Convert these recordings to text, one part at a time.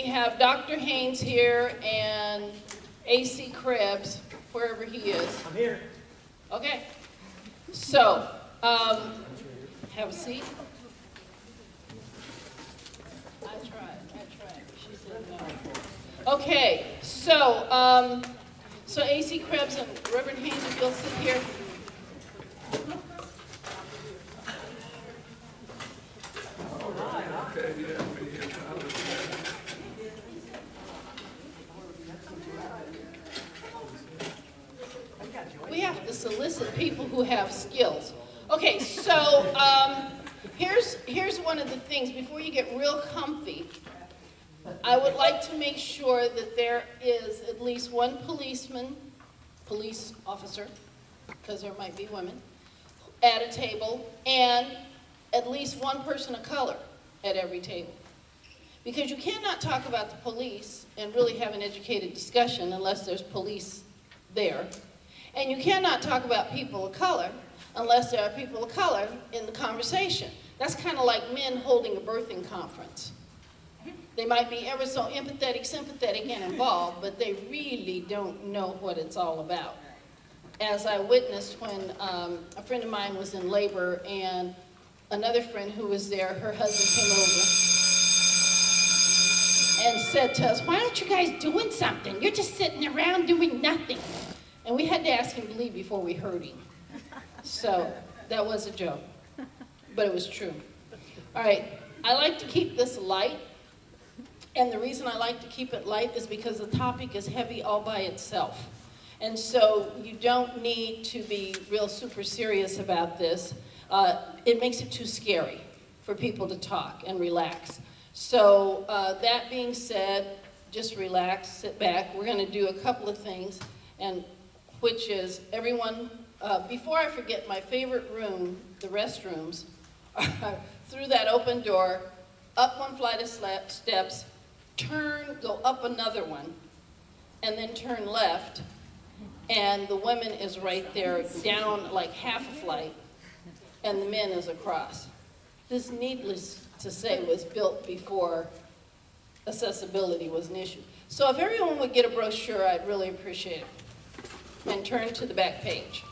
we have Dr. Haynes here and AC Krebs, wherever he is. I'm here. Okay. So, have a seat. I tried. She said no. Okay, so, so AC Krebs and Reverend Haynes, if you'll sit here. We have to solicit people who have skills. Okay, so here's one of the things. Before you get real comfy, I would like to make sure that there is at least one police officer, because there might be women, at a table, and at least one person of color at every table. Because you cannot talk about the police and really have an educated discussion unless there's police there. And you cannot talk about people of color unless there are people of color in the conversation. That's kind of like men holding a birthing conference. They might be ever so empathetic, sympathetic, and involved, but they really don't know what it's all about. As I witnessed when a friend of mine was in labor and another friend who was there, her husband came over and said to us, "Why aren't you guys doing something? You're just sitting around doing nothing." And we had to ask him to leave before we heard him. So that was a joke, but it was true. All right, I like to keep this light. And the reason I like to keep it light is because the topic is heavy all by itself. And so you don't need to be real super serious about this. It makes it too scary for people to talk and relax. So that being said, just relax, sit back. We're going to do a couple of things, and which is everyone, before I forget, my favorite room, the restrooms, through that open door, up one flight of steps, turn, go up another one, and then turn left, and the women is right there, down like half a flight, and the men is across. This, needless to say, was built before accessibility was an issue. So if everyone would get a brochure, I'd really appreciate it. And turn to the back page.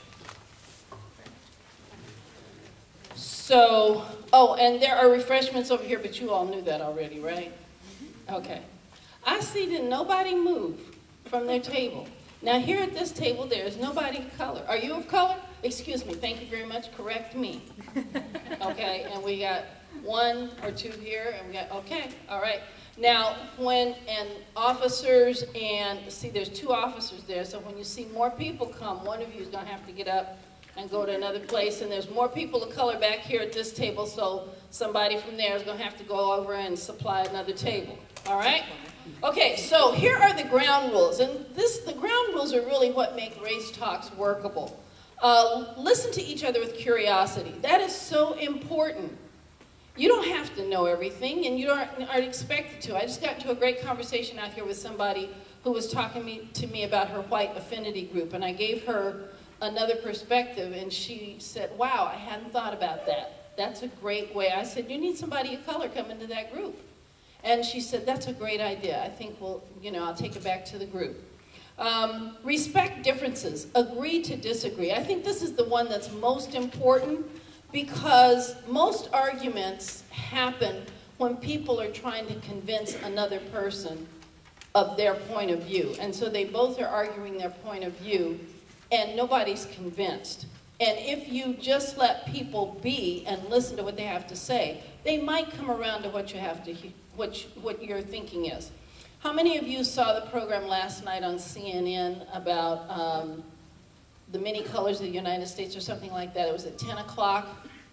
So, oh, and there are refreshments over here, but you all knew that already, right? Okay. I see that nobody moved from their table. Now here at this table, there is nobody of color. Are you of color? Excuse me, thank you very much, correct me. Okay, and we got one or two here, and we got, okay, all right. Now, and officers, and see there's two officers there, so when you see more people come, one of you is going to have to get up and go to another place, and there's more people of color back here at this table, so somebody from there is going to have to go over and supply another table, all right? Okay, so here are the ground rules, and the ground rules are really what make race talks workable. Listen to each other with curiosity. That is so important. You don't have to know everything, and you aren't expected to. I just got into a great conversation out here with somebody who was talking to me about her white affinity group, and I gave her another perspective, and she said, "Wow, I hadn't thought about that. That's a great way." I said, "You need somebody of color come into that group." And she said, "That's a great idea. I think I'll take it back to the group." Respect differences. Agree to disagree. I think this is the one that's most important, because most arguments happen when people are trying to convince another person of their point of view. And so they both are arguing their point of view, and nobody's convinced. And if you just let people be and listen to what they have to say, they might come around to what you have to, what your thinking is. How many of you saw the program last night on CNN about the many colors of the United States or something like that? It was at 10 o'clock.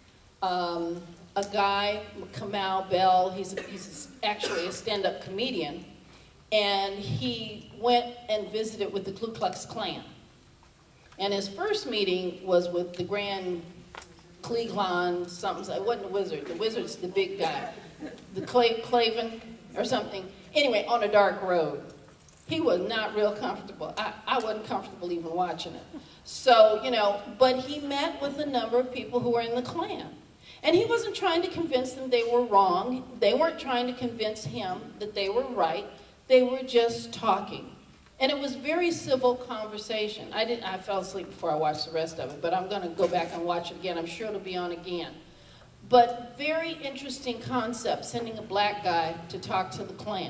A guy, Kamau Bell, he's actually a stand-up comedian, and he went and visited with the Ku Klux Klan. And his first meeting was with the Grand Cleveland something. It wasn't the wizard. The wizard's the big guy. The Clavin or something. Anyway, on a dark road. He was not real comfortable. I wasn't comfortable even watching it. So, but he met with a number of people who were in the Klan. And he wasn't trying to convince them they were wrong. They weren't trying to convince him that they were right. They were just talking. And it was very civil conversation. I fell asleep before I watched the rest of it, but I'm going to go back and watch it again. I'm sure it'll be on again. But very interesting concept, sending a black guy to talk to the Klan.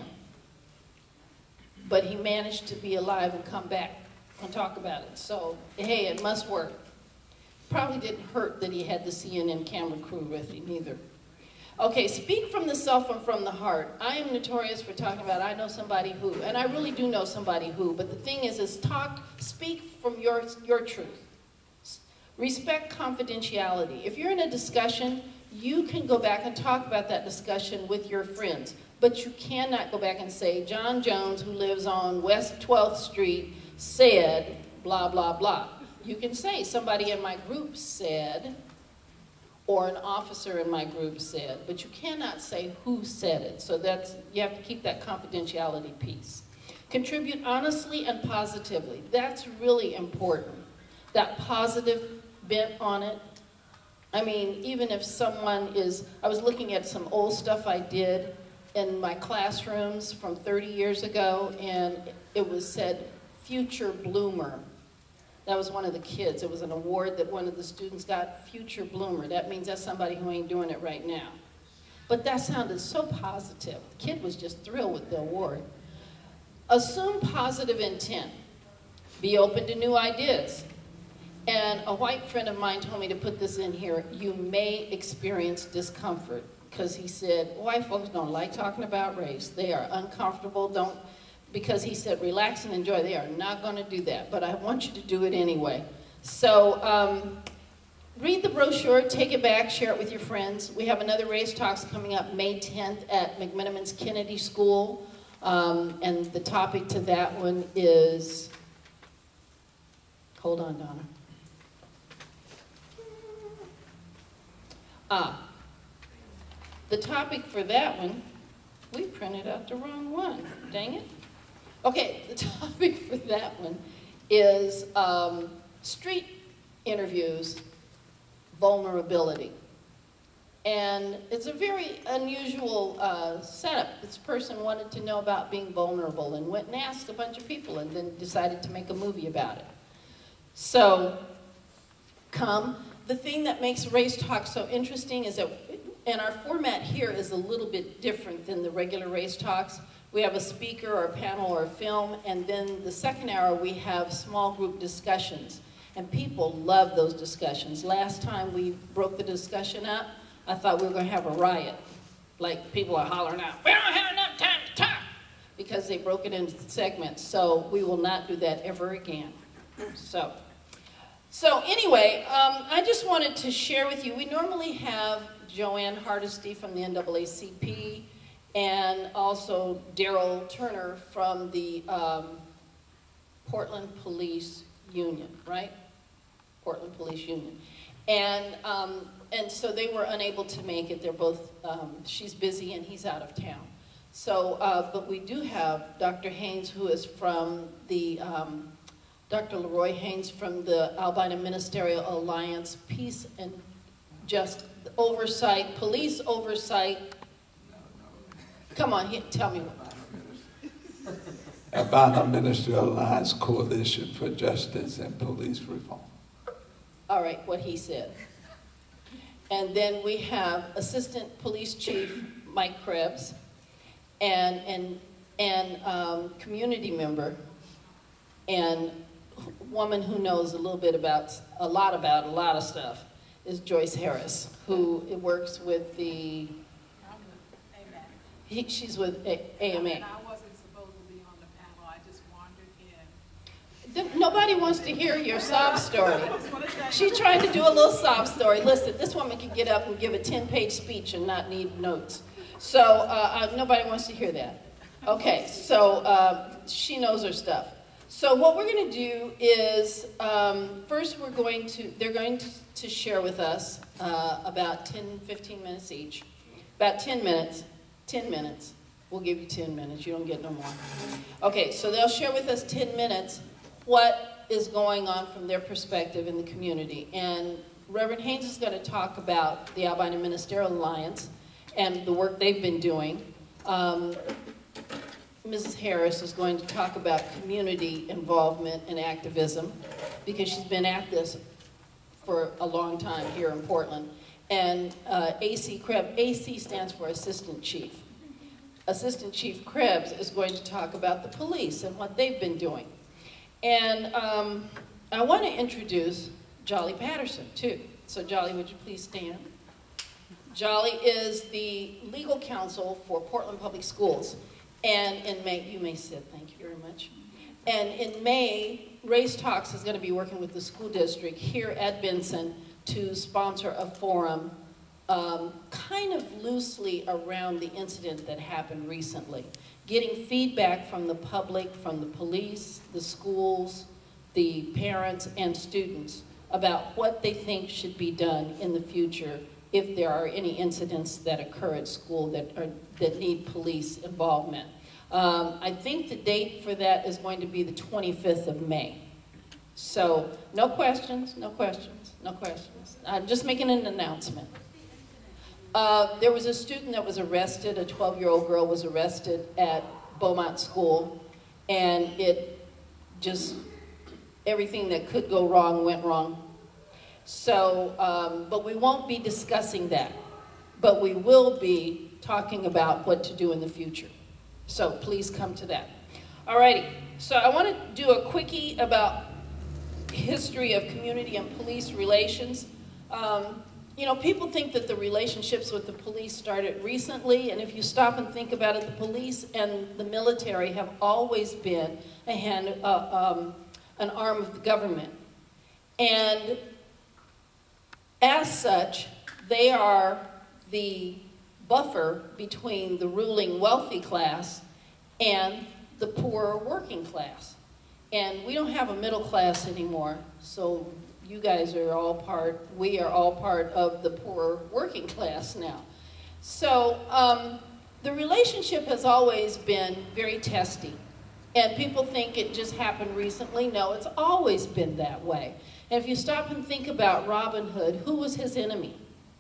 But he managed to be alive and come back and talk about it. So, hey, it must work. Probably didn't hurt that he had the CNN camera crew with him either. Okay, speak from the self and from the heart. I am notorious for talking about I know somebody who, and I really do know somebody who, but the thing is speak from your truth. Respect confidentiality. If you're in a discussion, you can go back and talk about that discussion with your friends, but you cannot go back and say, John Jones, who lives on West 12th Street, said blah, blah, blah. You can say somebody in my group said, or an officer in my group said, but you cannot say who said it. So you have to keep that confidentiality piece. Contribute honestly and positively. That's really important. That positive bent on it. I mean, even if someone I was looking at some old stuff I did in my classrooms from 30 years ago, and it was said, future bloomer. That was one of the kids. It was an award that one of the students got, future bloomer. That means that's somebody who ain't doing it right now. But that sounded so positive. The kid was just thrilled with the award. Assume positive intent. Be open to new ideas. And a white friend of mine told me to put this in here. You may experience discomfort. Because he said, white folks don't like talking about race. They are uncomfortable. Because he said, relax and enjoy. They are not going to do that, but I want you to do it anyway. So read the brochure, take it back, share it with your friends. We have another Race Talks coming up May 10th at McMenamins Kennedy School. And the topic to that one is, hold on, Donna. The topic for that one, we printed out the wrong one, dang it. Okay, the topic for that one is street interviews, vulnerability. And it's a very unusual setup. This person wanted to know about being vulnerable and went and asked a bunch of people and then decided to make a movie about it. So, the thing that makes Race Talk so interesting is that, and our format here is a little bit different than the regular Race Talks. We have a speaker or a panel or a film, and then the second hour we have small group discussions. And people love those discussions. Last time we broke the discussion up, I thought we were going to have a riot. Like people are hollering out, we don't have enough time to talk, because they broke it into segments. So we will not do that ever again. So anyway, I just wanted to share with you, we normally have Joanne Hardesty from the NAACP, and also Daryl Turner from the Portland Police Union, right? Portland Police Union. And so they were unable to make it. They're both, she's busy and he's out of town. So, but we do have Dr. Haynes, who is from the, Dr. Leroy Haynes from the Albina Ministerial Alliance, Peace and Just Oversight, Police Oversight. Come on, tell me what. Albina Ministerial Alliance Coalition for Justice and Police Reform. All right, what he said. And then we have Assistant Police Chief Mike Krebs and community member and woman who knows a little bit about a lot of stuff is Joyce Harris, who works with the. She's with AMA. And I wasn't supposed to be on the panel. I just wandered in. Nobody wants to hear your sob story. She's trying to do a little sob story. Listen, this woman can get up and give a 10-page speech and not need notes. So nobody wants to hear that. Okay, so she knows her stuff. So what we're going to do is, first they're going to share with us about 10, 15 minutes each. About 10 minutes. 10 minutes. We'll give you 10 minutes. You don't get no more. Okay, so they'll share with us 10 minutes what is going on from their perspective in the community. And Reverend Haynes is going to talk about the Albino Ministerial Alliance and the work they've been doing. Mrs. Harris is going to talk about community involvement and activism because she's been at this for a long time here in Portland. And AC Krebs, AC stands for Assistant Chief. Assistant Chief Krebs is going to talk about the police and what they've been doing. And I want to introduce Jolly Patterson, too. So Jolly, would you please stand? Jolly is the legal counsel for Portland Public Schools. And in May, you may sit, thank you very much. And in May, Race Talks is going to be working with the school district here at Benson to sponsor a forum kind of loosely around the incident that happened recently. Getting feedback from the public, from the police, the schools, the parents, and students about what they think should be done in the future if there are any incidents that occur at school that need police involvement. I think the date for that is going to be the 25th of May. So, no questions, no questions, no questions. I'm just making an announcement. There was a student that was arrested, a 12-year-old girl was arrested at Beaumont School, and it just, everything that could go wrong went wrong. So, but we won't be discussing that, but we will be talking about what to do in the future. So please come to that. Alrighty, so I want to do a quickie about history of community and police relations. You know, people think that the relationships with the police started recently, and if you stop and think about it, the police and the military have always been an arm of the government. And as such, they are the buffer between the ruling wealthy class and the poor working class. And we don't have a middle class anymore, so you guys are all part, we are all part of the poor working class now. So the relationship has always been very testy. And people think it just happened recently. No, it's always been that way. And if you stop and think about Robin Hood, who was his enemy?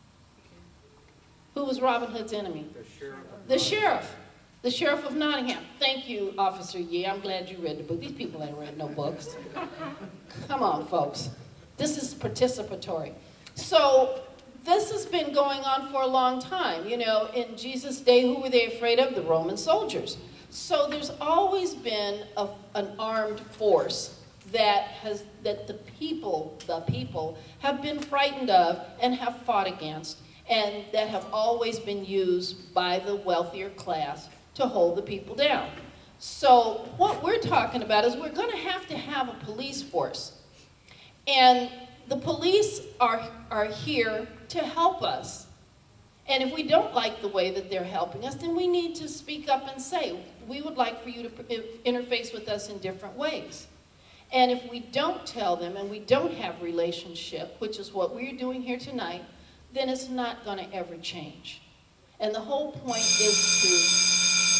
Who was Robin Hood's enemy? The sheriff. The sheriff. The sheriff of Nottingham. Thank you, Officer Yee. I'm glad you read the book. These people ain't read no books. Come on, folks. This is participatory. So this has been going on for a long time. You know, in Jesus' day, who were they afraid of? The Roman soldiers. So there's always been an armed force that the people have been frightened of and have fought against, and that have always been used by the wealthier class to hold the people down. So what we're talking about is we're going to have a police force. And the police are here to help us. And if we don't like the way that they're helping us, then we need to speak up and say, we would like for you to interface with us in different ways. And if we don't tell them and we don't have relationship, which is what we're doing here tonight, then it's not going to ever change. And the whole point is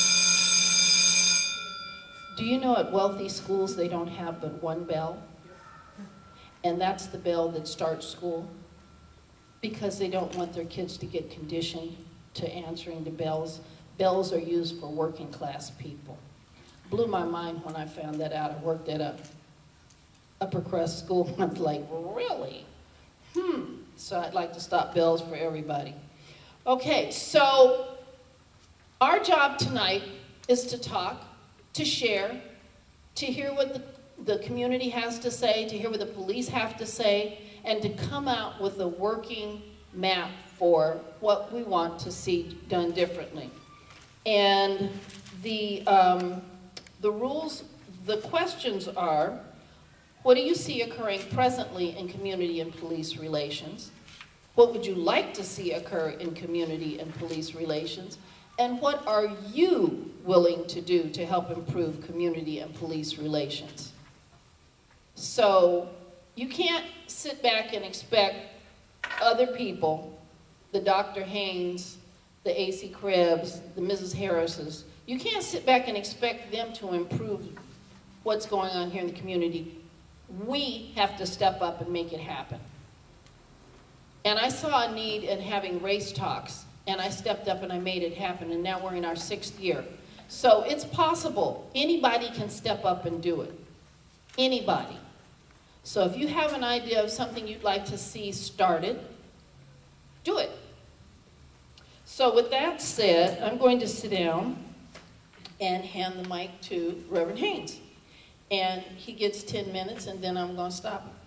do you know at wealthy schools they don't have but one bell? And that's the bell that starts school, because they don't want their kids to get conditioned to answering the bells. Bells are used for working class people. Blew my mind when I found that out. I worked at a upper crust school, and I was like, really? So I'd like to stop bells for everybody. Okay, so our job tonight is to talk, to share, to hear what the community has to say, to hear what the police have to say, and to come out with a working map for what we want to see done differently. And the rules, the questions are, what do you see occurring presently in community and police relations? What would you like to see occur in community and police relations? And what are you willing to do to help improve community and police relations? So you can't sit back and expect other people, the Dr. Haynes, the AC Krebs, the Mrs. Harrises, you can't sit back and expect them to improve what's going on here in the community. We have to step up and make it happen. And I saw a need in having race talks, and I stepped up and I made it happen, and now we're in our 6th year. So it's possible. Anybody can step up and do it. Anybody. So if you have an idea of something you'd like to see started, do it. So with that said, I'm going to sit down and hand the mic to Reverend Haynes. And he gets 10 minutes, and then I'm going to stop him.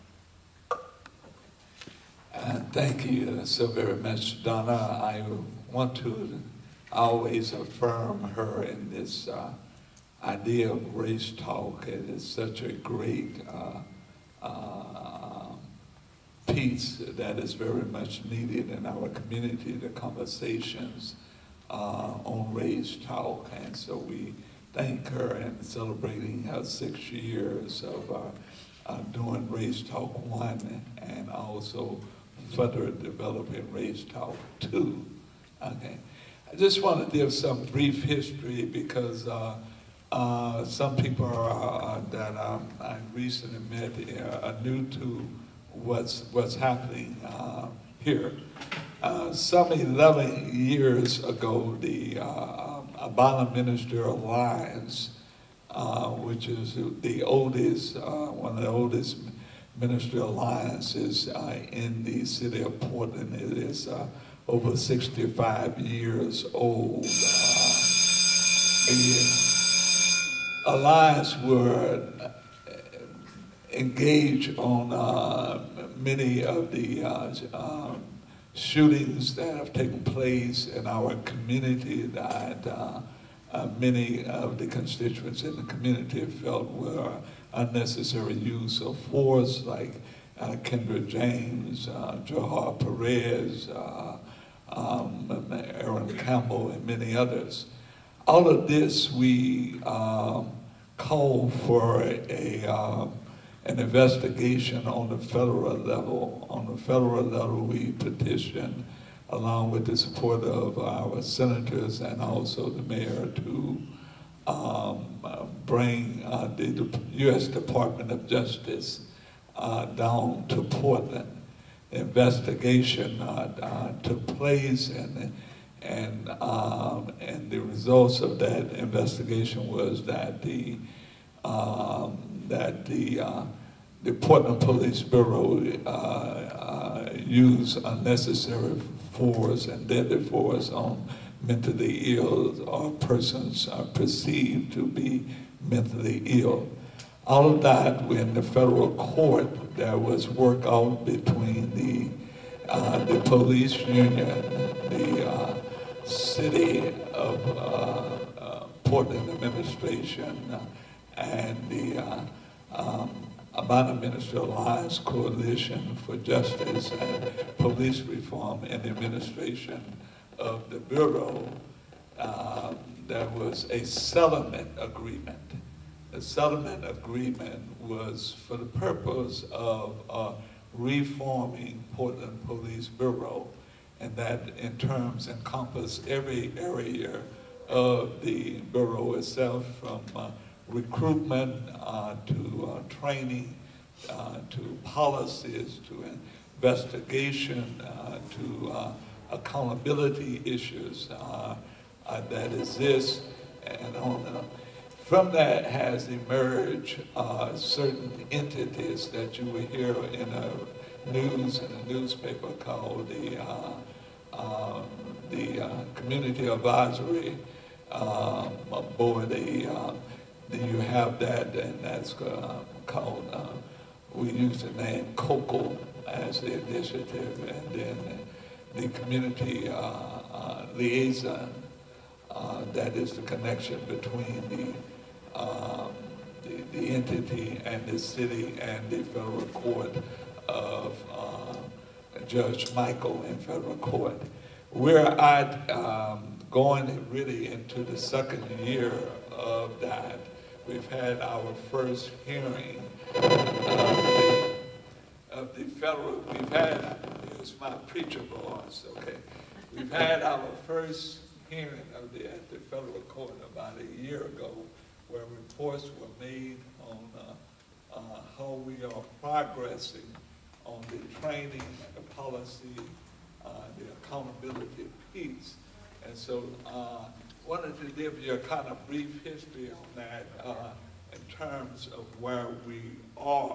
Thank you so very much, Donna. I want to always affirm her in this idea of race talk. It is such a great piece that is very much needed in our community, the conversations on race talk. And so we thank her in celebrating her 6 years of doing Race Talk 1 and also further developing Race Talk 2. Okay. I just want to give some brief history because some people that I recently met are new to what's happening here. Some 11 years ago, the Obama Minister Alliance, which is the oldest, one of the oldest ministry alliances in the city of Portland. It is over 65 years old. The alliance were engaged on many of the shootings that have taken place in our community that many of the constituents in the community felt were unnecessary use of force, like Kendra James, Johar Perez, Aaron Campbell, and many others. All of this, we called for an investigation on the federal level. On the federal level, we petitioned, along with the support of our senators and also the mayor, to bring the U.S. Department of Justice down to Portland. The investigation took place, and the results of that investigation was that the Portland Police Bureau used unnecessary force and deadly force on mentally ill or persons perceived to be mentally ill. All of that, in the federal court, there was work out between the police union, the city of Portland administration, and the Obama Minister Alliance Coalition for Justice and Police Reform in the administration of the Bureau. There was a settlement agreement. The settlement agreement was for the purpose of reforming Portland Police Bureau, and that in terms encompassed every area of the Bureau itself, from recruitment to training, to policies, to investigation, to accountability issues that exist, and on. From that has emerged certain entities that you will hear in the news in a newspaper called the Community Advisory Board. You have that, and that's called, we use the name COCO as the initiative, and then the Community Liaison, that is the connection between the entity and the city and the federal court of Judge Michael in federal court. We're going really into the second year of that. We've had our first hearing of the federal, here's my preacher voice, okay. We've had our first hearing at the federal court about a year ago, where reports were made on how we are progressing on the training, the policy, the accountability piece. And so wanted to give you a kind of brief history on that in terms of where we are.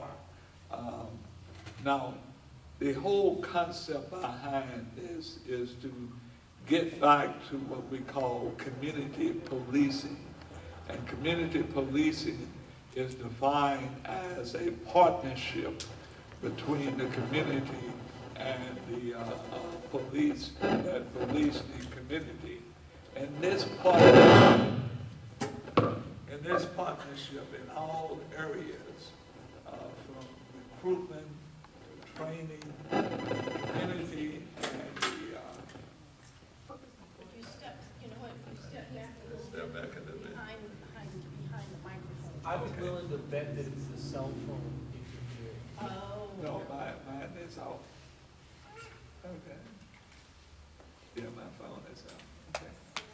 Now, the whole concept behind this is to get back to what we call community policing. And community policing is defined as a partnership between the community and the police that police the community. And this partnership in all areas, from recruitment, training, community, and the If you step, you know what, if you step back a little step bit, back a little bit. behind the microphone. I was willing to bet that it's the cell phone interfering. Oh. No, mine is off. Okay. Yeah, my phone is out. Okay.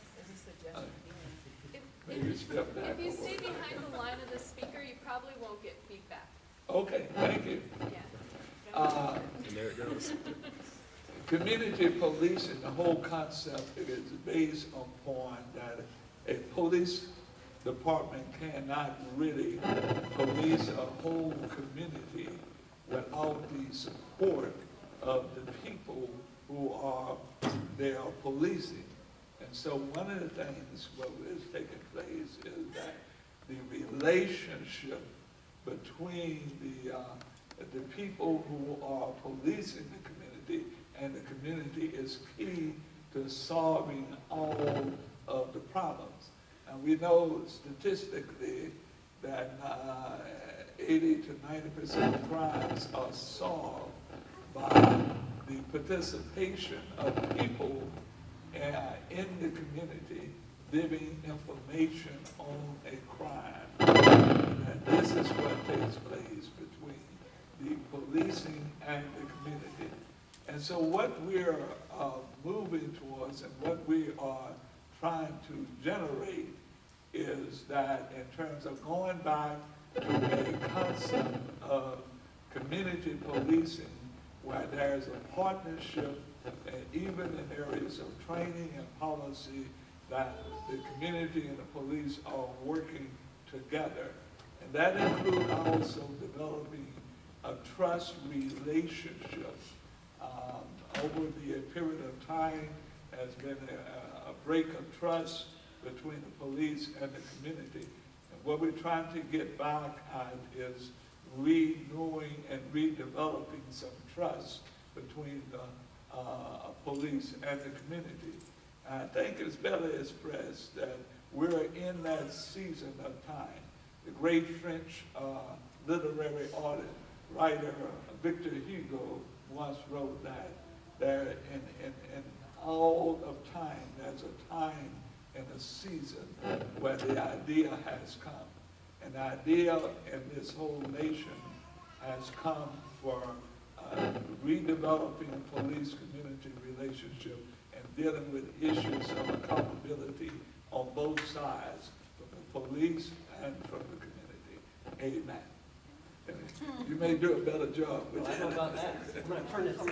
Maybe step back. If you a stay little. behind the line of the speaker, you probably won't get feedback. Okay, thank you. Yeah. And there it goes. Community policing, the whole concept is based upon that a police department cannot really police a whole community without the support of the people who are they are policing. And so one of the things what is taking place is that the relationship between the people who are policing the community and the community is key to solving all of the problems. And we know statistically that 80 to 90% of crimes are solved by the participation of people in the community giving information on a crime. And this is what takes place between the policing and the community. And so what we're moving towards and what we are trying to generate is that in terms of going back to a concept of community policing where there's a partnership and even in areas of training and policy that the community and the police are working together. And that includes also developing a trust relationship. Over the period of time, has been a break of trust between the police and the community. And what we're trying to get back at is renewing and redeveloping some trust between the police and the community. I think it's better expressed that we're in that season of time. The great French literary writer Victor Hugo once wrote that there in all of time, there's a time and a season where the idea has come. And the idea in this whole nation has come for redeveloping police-community relationship and dealing with issues of accountability on both sides, from the police and from the community. Amen. You may do a better job with Well, I that. know about that. I'm going to turn this.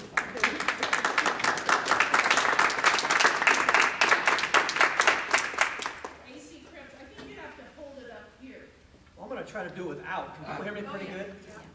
AC Krebs, I think you have to hold it up here. Well, I'm going to try to do it without. Can you hear me pretty good?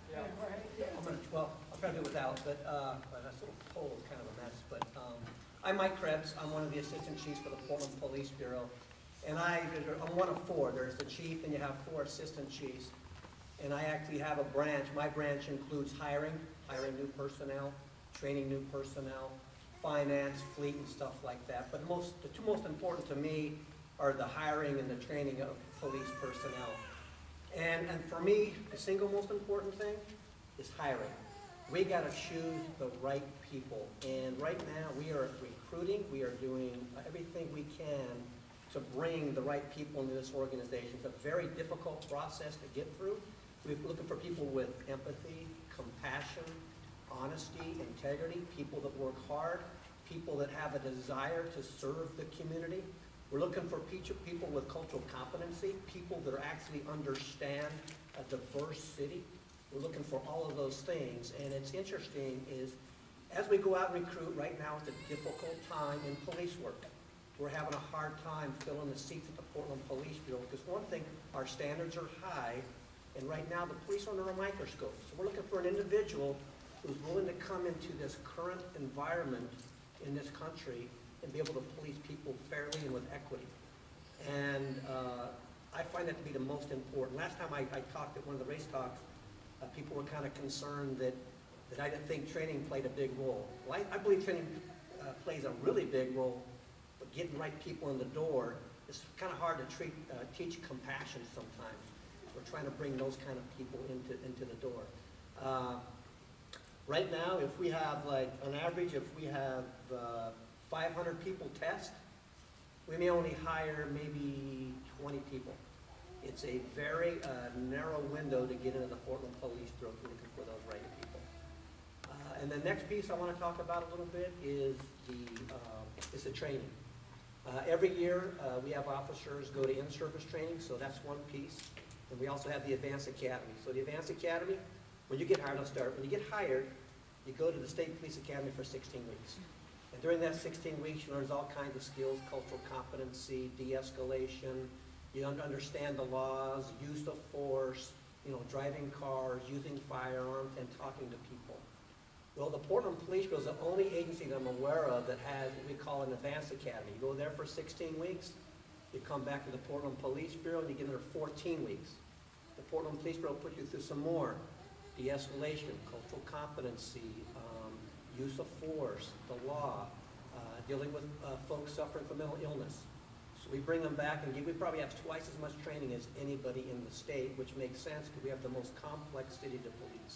I'll try to do it without, but this little poll is kind of a mess. But I'm Mike Krebs. I'm one of the assistant chiefs for the Portland Police Bureau. And I'm one of four. There's the chief, and you have 4 assistant chiefs. And I actually have a branch. My branch includes hiring new personnel, training new personnel, finance, fleet, and stuff like that. But the two most important to me are the hiring and the training of police personnel. And for me, the single most important thing is hiring. We got to choose the right people. And right now, we are recruiting. We are doing everything we can to bring the right people into this organization. It's a very difficult process to get through. We're looking for people with empathy, compassion, honesty, integrity, people that work hard, people that have a desire to serve the community. We're looking for people with cultural competency, people that actually understand a diverse city. We're looking for all of those things, and it's interesting is, as we go out and recruit, right now it's a difficult time in police work. We're having a hard time filling the seats at the Portland Police Bureau, because one thing, our standards are high, and right now the police are under a microscope. So we're looking for an individual who's willing to come into this current environment in this country and be able to police people fairly and with equity. And I find that to be the most important. Last time I talked at one of the race talks, people were kind of concerned that I didn't think training played a big role. Well, I believe training plays a really big role, but getting the right people in the door is kind of hard to teach compassion sometimes. We're trying to bring those kind of people into the door. Right now, if we have, like, on average, if we have 500 people test, we may only hire maybe 20 people. It's a very narrow window to get into the Portland Police Bureau if we're looking for those right people. And the next piece I want to talk about a little bit is the training. Every year, we have officers go to in-service training, so that's one piece. And we also have the Advanced Academy. So the Advanced Academy, when you get hired, I'll start. When you get hired, you go to the State Police Academy for 16 weeks. And during that 16 weeks, you learn all kinds of skills, cultural competency, de-escalation. You understand the laws, use of force, driving cars, using firearms, and talking to people. Well, the Portland Police Bureau is the only agency that I'm aware of that has what we call an Advanced Academy. You go there for 16 weeks, you come back to the Portland Police Bureau, and you get there 14 weeks. The Portland Police Bureau will put you through some more de-escalation, cultural competency, use of force, the law, dealing with folks suffering from mental illness. So we bring them back, and we probably have twice as much training as anybody in the state, which makes sense because we have the most complex city to police.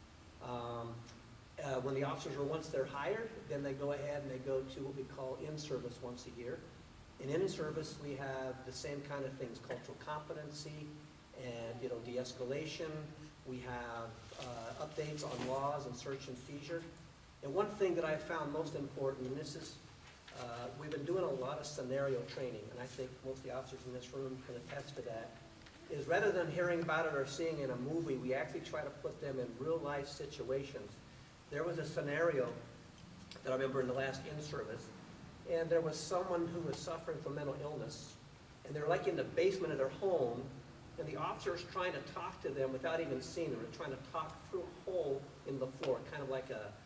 When the officers are, once they're hired, then they go ahead and they go to what we call in-service once a year. And in-service, we have the same kind of things, cultural competency and, de-escalation. We have updates on laws and search and seizure. And one thing that I found most important, and this is, we've been doing a lot of scenario training, and I think most of the officers in this room can attest to that, is rather than hearing about it or seeing in a movie, we actually try to put them in real-life situations. There was a scenario that I remember in the last in-service, and there was someone who was suffering from mental illness, and they're like in the basement of their home, and the officer's trying to talk to them without even seeing them. They're trying to talk through a hole in the floor, kind of like a,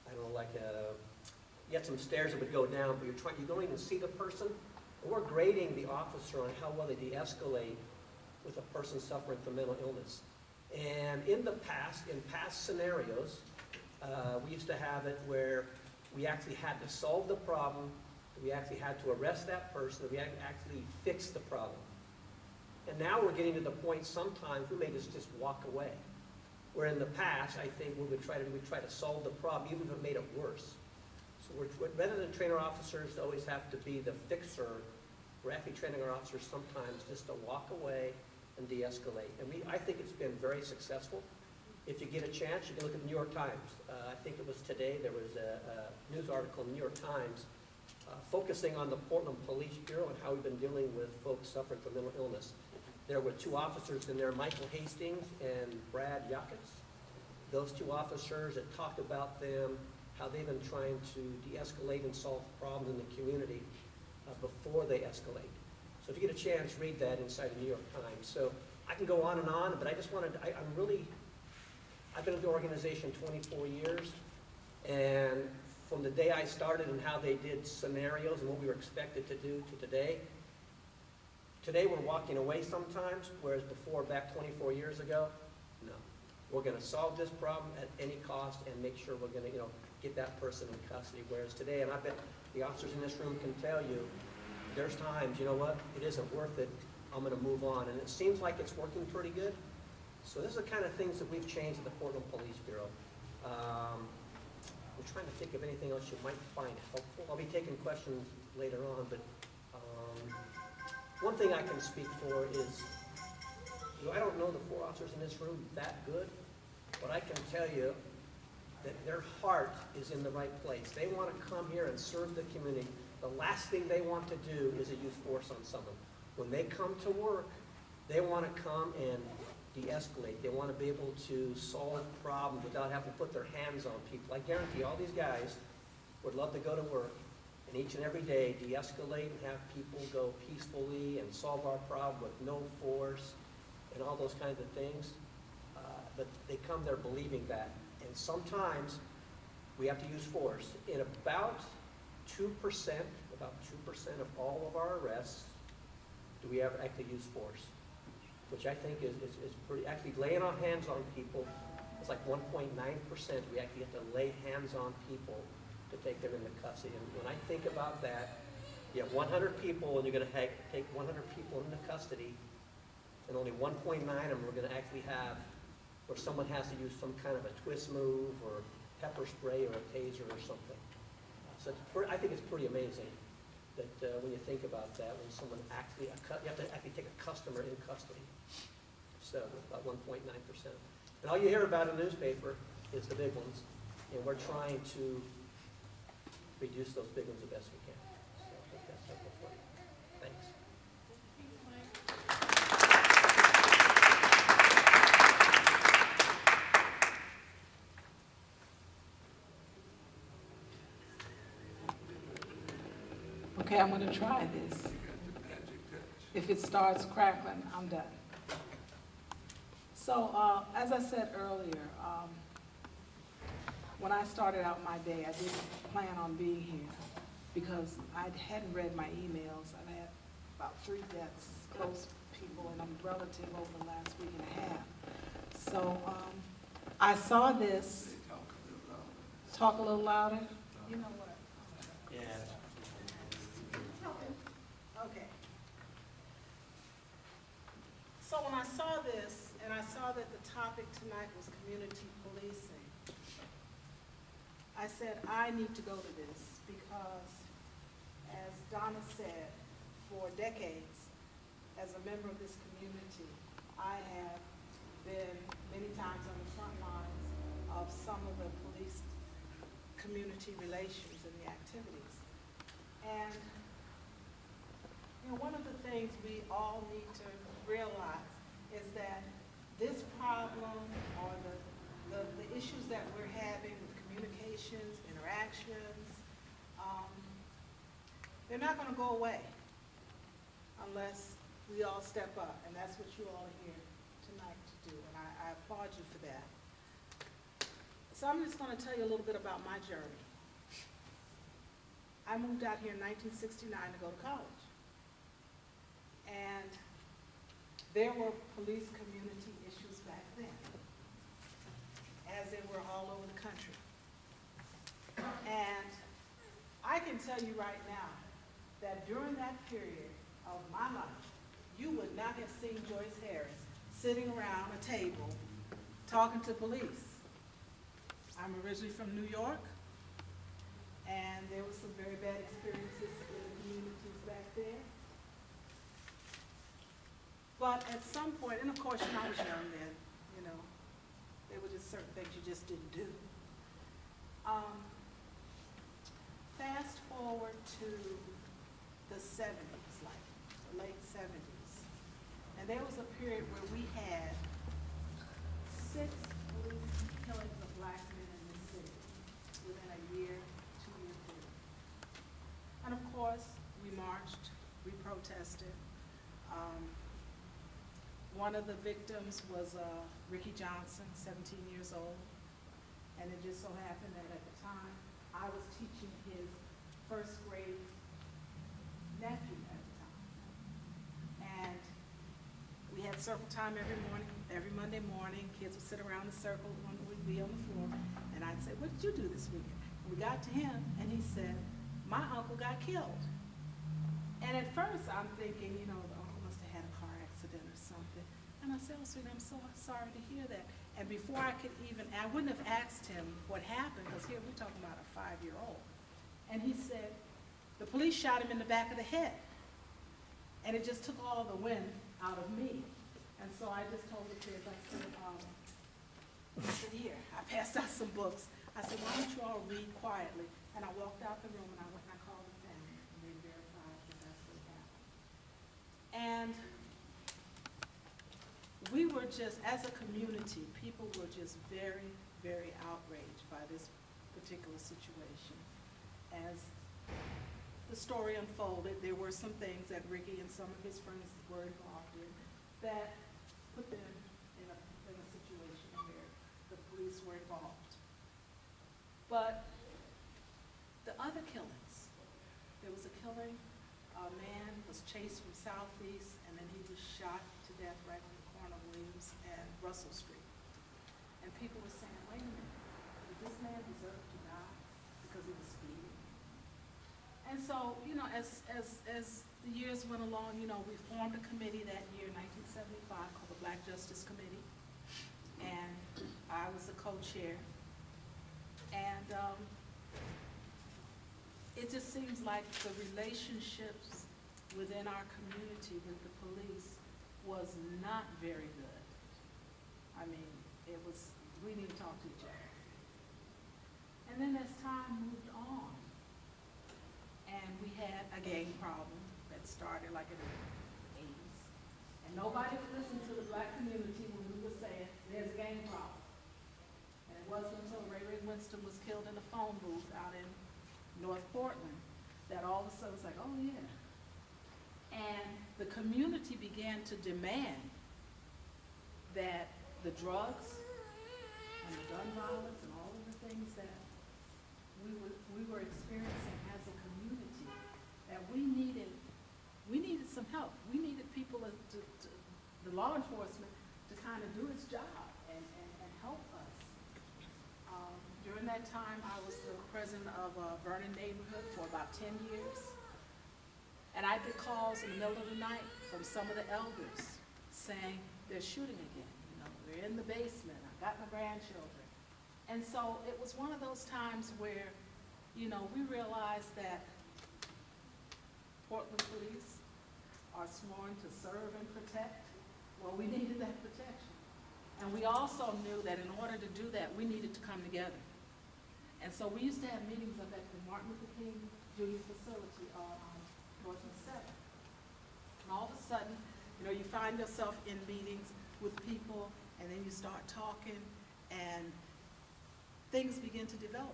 you had some stairs that would go down, but you don't even see the person. And we're grading the officer on how well they de-escalate with a person suffering from mental illness. And in past scenarios, we used to have it where we actually had to solve the problem, we actually had to arrest that person, we actually fix the problem. And now we're getting to the point sometimes we may just walk away. Where in the past, I think what we try to solve the problem, even if it made it worse. So rather than train our officers to always have to be the fixer, we're actually training our officers sometimes just to walk away and de-escalate. And I think it's been very successful. If you get a chance, you can look at the New York Times. I think it was today, there was a news article in the New York Times focusing on the Portland Police Bureau and how we've been dealing with folks suffering from mental illness. There were two officers in there, Michael Hastings and Brad Yakutz. Those two officers that talked about them, how they've been trying to de-escalate and solve problems in the community before they escalate. So if you get a chance, read that inside the New York Times. So I can go on, but I just wanted, I've been at the organization 24 years, and from the day I started and how they did scenarios and what we were expected to do to today we're walking away sometimes, whereas before, back 24 years ago, no. We're going to solve this problem at any cost and make sure we're going to, get that person in custody. Whereas today, and I bet the officers in this room can tell you, there's times, you know what, it isn't worth it, I'm going to move on. And it seems like it's working pretty good. So this is the kind of things that we've changed at the Portland Police Bureau. We're trying to think of anything else you might find helpful. I'll be taking questions later on, but one thing I can speak for is, I don't know the four officers in this room that good, but I can tell you that their heart is in the right place. They want to come here and serve the community. The last thing they want to do is use force on someone. When they come to work, they want to come and de-escalate. They want to be able to solve problems without having to put their hands on people. I guarantee all these guys would love to go to work and each and every day de-escalate and have people go peacefully and solve our problem with no force and all those kinds of things. But they come there believing that. And sometimes we have to use force. In about 2% of all of our arrests do we ever actually use force, which I think is pretty, actually laying our hands on people, it's like 1.9%. We actually have to lay hands on people to take them into custody. And when I think about that, you have 100 people and you're going to take 100 people into custody, and only 1.9 of them are going to actually have where someone has to use some kind of a twist move or pepper spray or a taser or something. So I think it's pretty amazing that when you think about that, when someone actually, you have to actually take a customer in custody. So about 1.9%. And all you hear about in the newspaper is the big ones, and we're trying to reduce those big ones the best we can. So I think that's helpful for you. Thanks. Okay, I'm gonna try this. If it starts crackling, I'm done. So, as I said earlier, when I started out my day, I didn't plan on being here because I hadn't read my emails. I've had about 3 deaths, close people, and I'm relative over the last week and a half. So, I saw this. Talk a little louder. You know what? Yeah. Okay. So when I saw this, and I saw that the topic tonight was community policing, I said, I need to go to this because, as Donna said, for decades, as a member of this community, I have been many times on the front lines of some of the police community relations and the activities. And you know, one of the things we all need to realize is that this problem or the issues that we're having with communications, interactions, they're not going to go away unless we all step up, and that's what you all are here tonight to do, and I applaud you for that. So I'm just going to tell you a little bit about my journey. I moved out here in 1969 to go to college. And there were police community issues back then, as there were all over the country. And I can tell you right now that during that period of my life, you would not have seen Joyce Harris sitting around a table talking to police. I'm originally from New York, and there were some very bad experiences in the communities back there. But at some point, and of course, when I was young then, you know, there were just certain things you just didn't do. Fast forward to the 70s, like the late 70s. And there was a period where we had 6 police killings of black men in this city within a year, 2-year period. And of course, we marched, we protested. One of the victims was Ricky Johnson, 17 years old. And it just so happened that at the time, I was teaching his 1st grade nephew at the time. And we had circle time every morning, every Monday morning. Kids would sit around the circle, one would be on the floor. And I'd say, what did you do this weekend? And we got to him, and he said, my uncle got killed. And at first, I'm thinking, you know, the uncle must have had a car accident or something. And I said, oh, sweetie, I'm so sorry to hear that. And before I could even, I wouldn't have asked him what happened, because here we're talking about a 5-year-old. And he said, the police shot him in the back of the head. And it just took all the wind out of me. And so I just told the kids, I said, here, I passed out some books. I said, why don't you all read quietly? And I walked out the room and I went and I called the family, and they verified that that's what happened. And we were just, as a community, people were just very, very outraged by this particular situation. As the story unfolded, there were some things that Ricky and some of his friends were involved in that put them in a situation where the police were involved. But the other killings, there was a killing, a man was chased from Southeast, and then he was shot to death right on the corner of Williams and Russell Street. And people were saying, wait a minute, did this man deserve to die because he was speeding? And so, you know, as the years went along, you know, we formed a committee that year, 1975, called the Black Justice Committee. And I was the co-chair. And it just seems like the relationships within our community with the police was not very good. I mean, it was, we didn't talk to each other. And then as time moved on, and we had a gang problem that started like in the 80s. And nobody would listen to the black community when we were saying, there's a gang problem. And it wasn't until Ray Winston was killed in a phone booth out in North Portland that all of a sudden it was like, oh yeah. And the community began to demand that the drugs and the gun violence and all of the things that we were experiencing as a community, that we needed some help. We needed people the law enforcement to kind of do its job and help us. During that time, I was the president of Vernon neighborhood for about 10 years. And I'd get calls in the middle of the night from some of the elders saying, they're shooting again. You know, they're in the basement. I've got my grandchildren. And so it was one of those times where, you know, we realized that Portland police are sworn to serve and protect. Well, we needed that protection. And we also knew that in order to do that, we needed to come together. And so we used to have meetings up at the Martin Luther King Jr. facility on Northern 7th. And all of a sudden, you know, you find yourself in meetings with people, and then you start talking, and things begin to develop.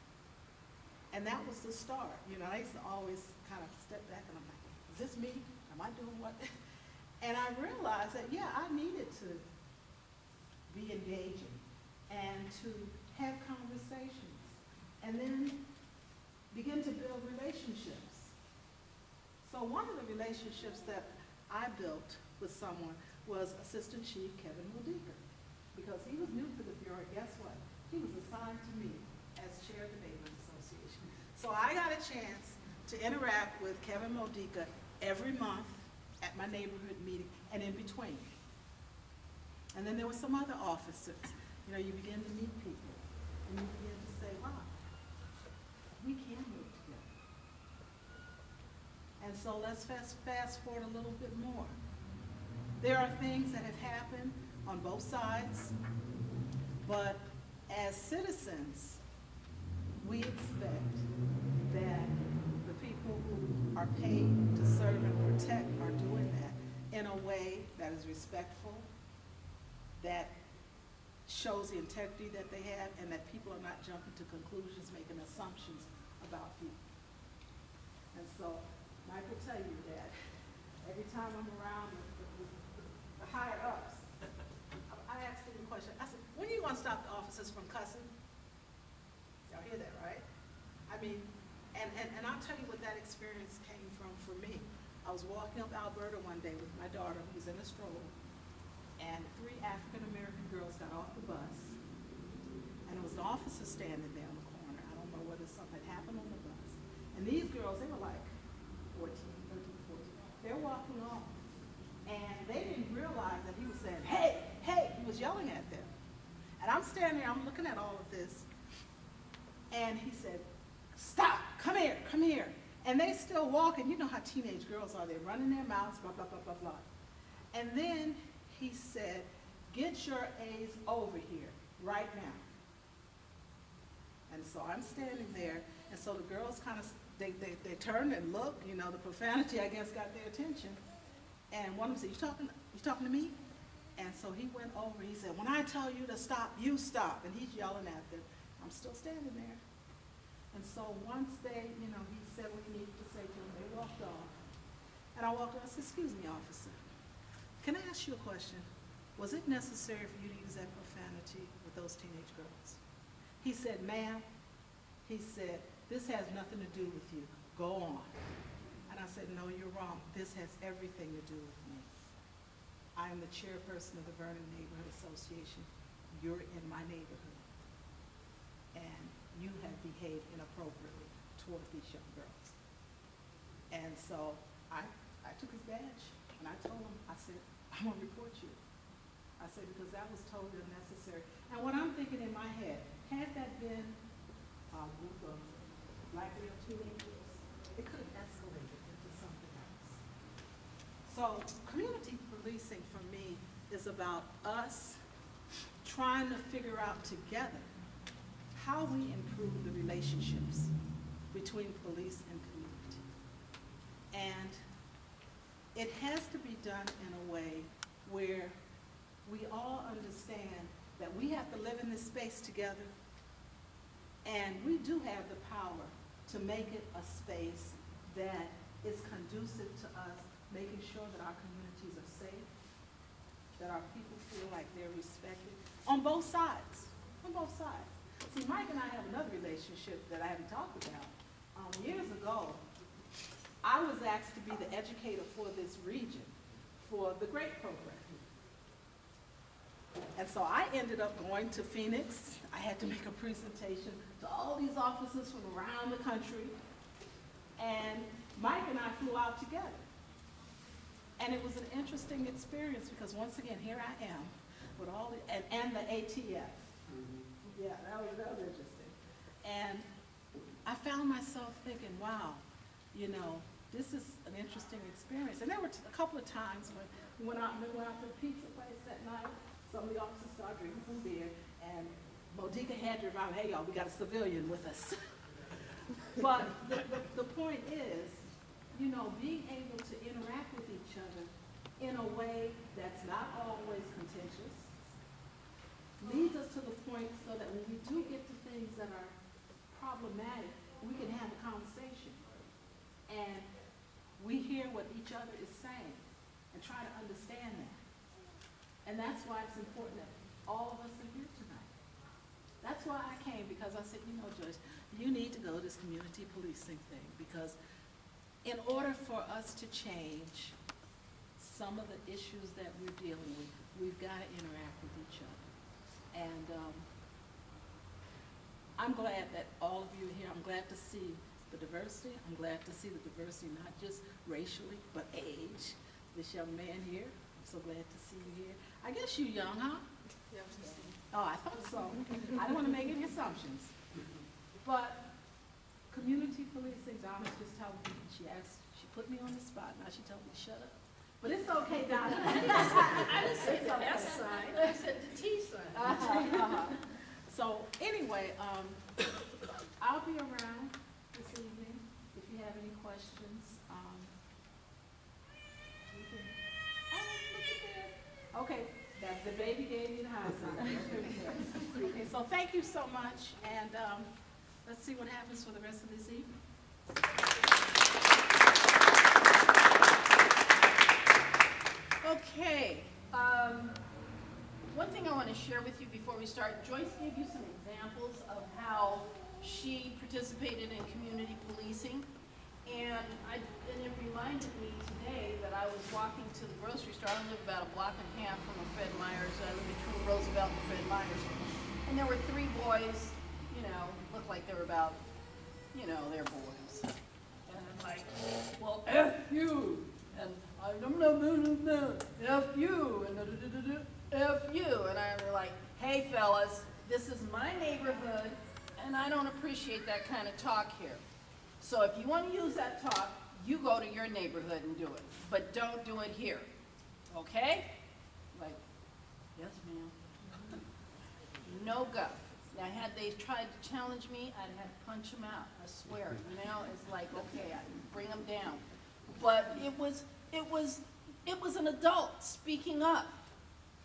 And that was the start. You know, I used to always kind of step back and I'm like, is this me? Am I doing what? And I realized that, yeah, I needed to be engaging and to have conversations and then begin to build relationships. So one of the relationships that I built with someone was Assistant Chief Kevin Modica, because he was new to the Bureau. Guess what? He was assigned to me as chair of the Neighborhood Association. So I got a chance to interact with Kevin Modica every month at my neighborhood meeting and in between. And then there were some other officers. You know, you begin to meet people and you begin to say, wow, we can work together. And so let's fast forward a little bit more. There are things that have happened on both sides, but as citizens, we expect that the people who are paid to serve and protect are doing that in a way that is respectful, that shows the integrity that they have, and that people are not jumping to conclusions, making assumptions about people. And so Mike will tell you that every time I'm around the higher ups, I ask them a question. I said, when are you going to stop the officers from cussing? Y'all hear that, right? I mean, and I'll tell you what that experience came from for me. I was walking up Alberta one day with my daughter, who was in a stroller, and 3 African-American girls got off the bus, and there was an officer standing there on the corner. I don't know whether something had happened on the bus. And these girls, they were like 14, 13, 14. They're walking off, and they didn't realize that he was saying, hey, hey, he was yelling at them. And I'm standing there, I'm looking at all of this, and he said, stop, come here, come here. And they still walking. You know how teenage girls are. They're running their mouths, blah, blah, blah, blah, blah. And then he said, get your A's over here right now. And so I'm standing there, and so the girls kind of, they turned and looked, you know, the profanity, I guess, got their attention. And one of them said, you talking to me? And so he went over, he said, when I tell you to stop, you stop. And he's yelling at them. I'm still standing there. And so once they, you know, he said what he needed to say to them, they walked off. And I walked up and said, excuse me, officer, can I ask you a question? Was it necessary for you to use that profanity with those teenage girls? He said, ma'am, he said, this has nothing to do with you. Go on. And I said, no, you're wrong. This has everything to do with me. I am the chairperson of the Vernon Neighborhood Association. You're in my neighborhood. And you have behaved inappropriately toward these young girls. And so I took his badge and I told him, I said, I'm gonna report you. I said, because that was totally unnecessary. And what I'm thinking in my head, had that been a group of black male teenagers, it could have escalated into something else. So community policing for me is about us trying to figure out together how we improve the relationships between police and community. And it has to be done in a way where we all understand that we have to live in this space together, and we do have the power to make it a space that is conducive to us making sure that our communities are safe, that our people feel like they're respected, on both sides, on both sides. See, Mike and I have another relationship that I haven't talked about. Years ago, I was asked to be the educator for this region for the GREAT program. And so I ended up going to Phoenix. I had to make a presentation to all these officers from around the country. And Mike and I flew out together. And it was an interesting experience because once again, here I am with all the, and the ATF. Yeah, that was interesting. And I found myself thinking, wow, you know, this is an interesting experience. And there were a couple of times when we went out to the pizza place that night. Some of the officers started drinking some beer, and Modica had to remind, hey, y'all, we got a civilian with us. But the point is, you know, being able to interact with each other in a way that's not always contentious leads us to the point so that when we do get to things that are problematic, we can have a conversation. And we hear what each other is saying and try to understand that. And that's why it's important that all of us are here tonight. That's why I came, because I said, you know, Judge, you need to go to this community policing thing, because in order for us to change some of the issues that we're dealing with, we've got to interact with each other. And I'm glad that all of you are here. I'm glad to see the diversity. I'm glad to see the diversity, not just racially, but age. This young man here, I'm so glad to see you here. I guess you're young, huh? Yeah. Oh, I thought so. I don't want to make any assumptions. But community policing, Donna just told me, she put me on the spot. Now she told me to shut up. But it's okay, Donna. I didn't say the S sign, I said the T sign. So anyway, I'll be around this evening if you have any questions. Look at that. Okay, the baby gave me the high sign. Okay, so thank you so much, and let's see what happens for the rest of this evening. Okay, one thing I want to share with you before we start, Joyce gave you some examples of how she participated in community policing, and it reminded me today that I was walking to the grocery store. I live about a block and a half from a Fred Meyer's. I live between Roosevelt and Fred Meyer's, and there were 3 boys, you know, looked like they were about, you know, they're boys, and I'm like, well, F you. And I don't know, F you, and F you. And I'm like, hey fellas, this is my neighborhood, and I don't appreciate that kind of talk here. So if you want to use that talk, you go to your neighborhood and do it. But don't do it here, okay? Like, yes ma'am. No guff. Now had they tried to challenge me, I'd have to punch them out, I swear. You know, it's like, okay, I bring them down. But it was an adult speaking up.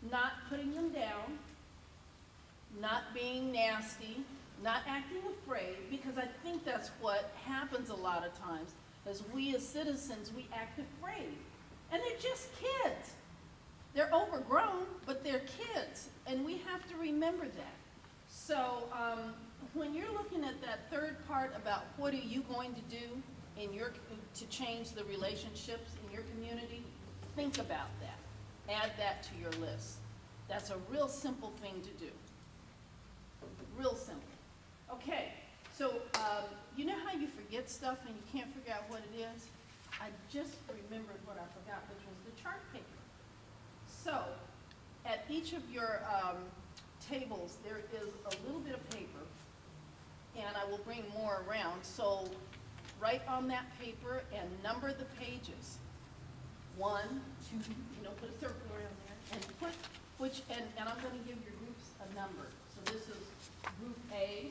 not putting them down, not being nasty, not acting afraid, because I think that's what happens a lot of times. As we as citizens, we act afraid. And they're just kids. They're overgrown, but they're kids. And we have to remember that. So when you're looking at that third part about what are you going to do to change the relationships in your community, think about that. Add that to your list. That's a real simple thing to do. Real simple. Okay, so you know how you forget stuff and you can't figure out what it is? I just remembered what I forgot, which was the chart paper. So at each of your tables, there is a little bit of paper, and I will bring more around. So write on that paper and number the pages. 1, 2, put a circle around there, and put and I'm going to give your groups a number. So this is Group A.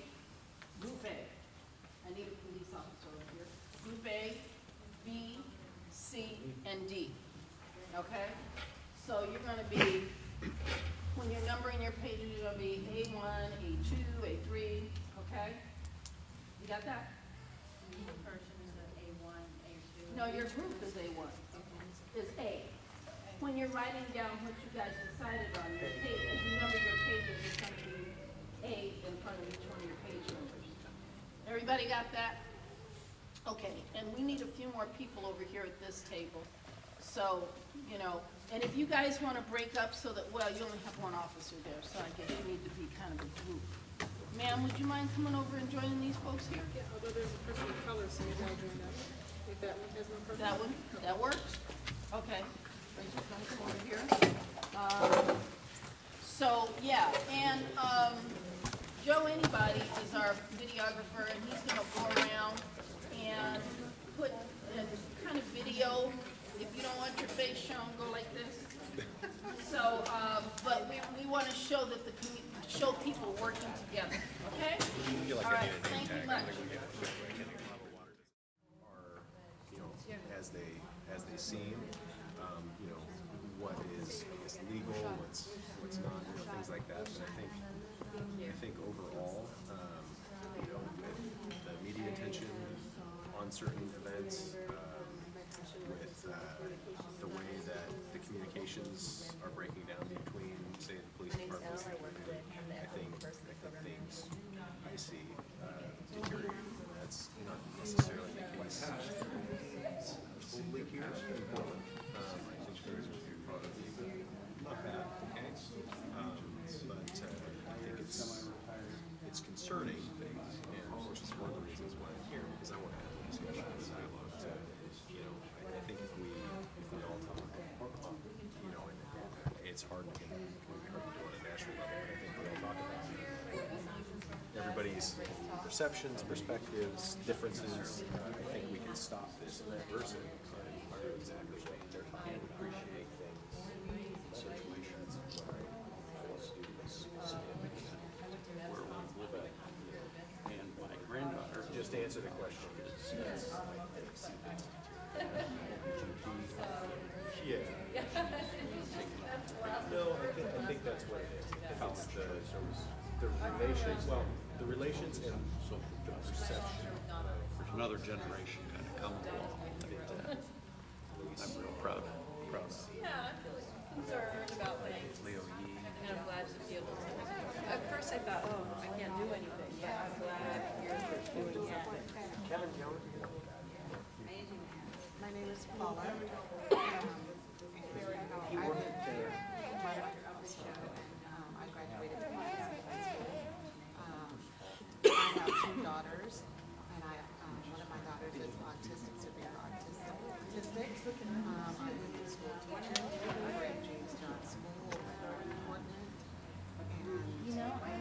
I need a police officer over here. Group A, B, C, and D. Okay? So you're going to be, when you're numbering your pages, you're going to be A1, A2, A3. Okay? You got that? Each person is an A1, A2. No, your group is A1. Is A. When you're writing down what you guys decided on your page, as you number your pages, it's going to be A in front of each one of your page numbers. Everybody got that? Okay, and we need a few more people over here at this table. So, and if you guys want to break up so that, well, you only have one officer there, so I guess you need to be kind of a group. Ma'am, would you mind coming over and joining these folks here? Yeah, although there's a person of color, so maybe I'll join that. If that one has no purpose. That one? That works? Okay. Come over here. So, yeah, and Joe Anybody is our videographer, and he's going to go around and put a kind of video. If you don't want your face shown, go like this. So, but we want to show that show people working together. Okay? All right. Thank you much. As they seem, what is, I guess, legal, what's not, things like that. But I think overall, with the media attention on certain events, with the way that the communications are breaking down between, say, the police department and the community, I think things I see deteriorating. That's not necessarily the case only here in Portland. I think things are probably not bad, okay? But I think it's concerning, and which is one of the reasons why I'm here, because I want to have a discussion and dialogue to, I think if we all talk, it's hard to do it at a national level, but I think we all talk about everybody's perceptions, perspectives, differences. I think we can stop this diversity by exactly what they're talking about. Appreciate things, situations where students where we live at. And my granddaughter, just to answer the question, yes, yeah. No, I think that's what it is. It's the relations, the relations and the perception. Another generation kind of coming along. I'm real proud of. Yeah, I feel concerned about things. Leo Yee. And I'm glad to be able to. At first I thought, oh, I can't do anything. Yeah, I'm glad you're doing it. Kevin Jones. My name is Paula. He worked at Director of the show, and I graduated from high school. I have 2 daughters, and one of my daughters is autistic, severe autistic. I'm a school teacher. I read James John School in Portland. And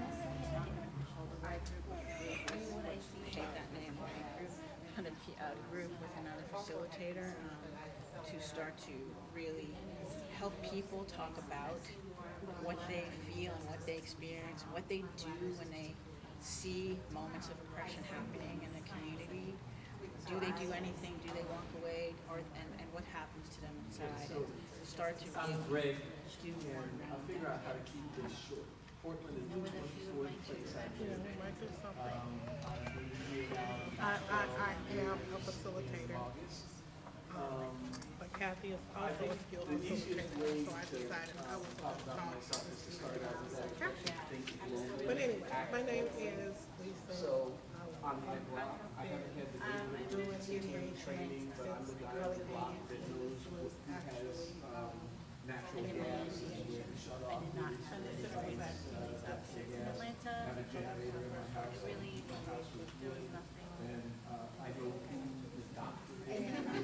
I take that name. I grew a group with another facilitator to start to really help people talk about what they feel and what they experience, what they do when they see moments of oppression happening in the community. Do they do anything? Do they walk away? And what happens to them inside? And start to I'm really Greg, do more and I'll around figure that. out how to keep this short. Portland is And with a few of my 224th place children, I live. Might do something. I've been here now I am a facilitator, August. but Kathy is I also a think skilled the easiest facilitator, way so I to decided I was talk going to about talk. myself is to start out with that. Think globally. But anyway, my name is Lisa. So, I'm Mike Rock. I haven't had the I'm privilege doing of teaching mediation training, but I'm the since guy early on the block 80s, that knows which was who has actually natural gas and where to shut off. and this is way back. In Atlanta, Have a generator in my house. it really, My house was there good. was nothing. And I know who the doctor is.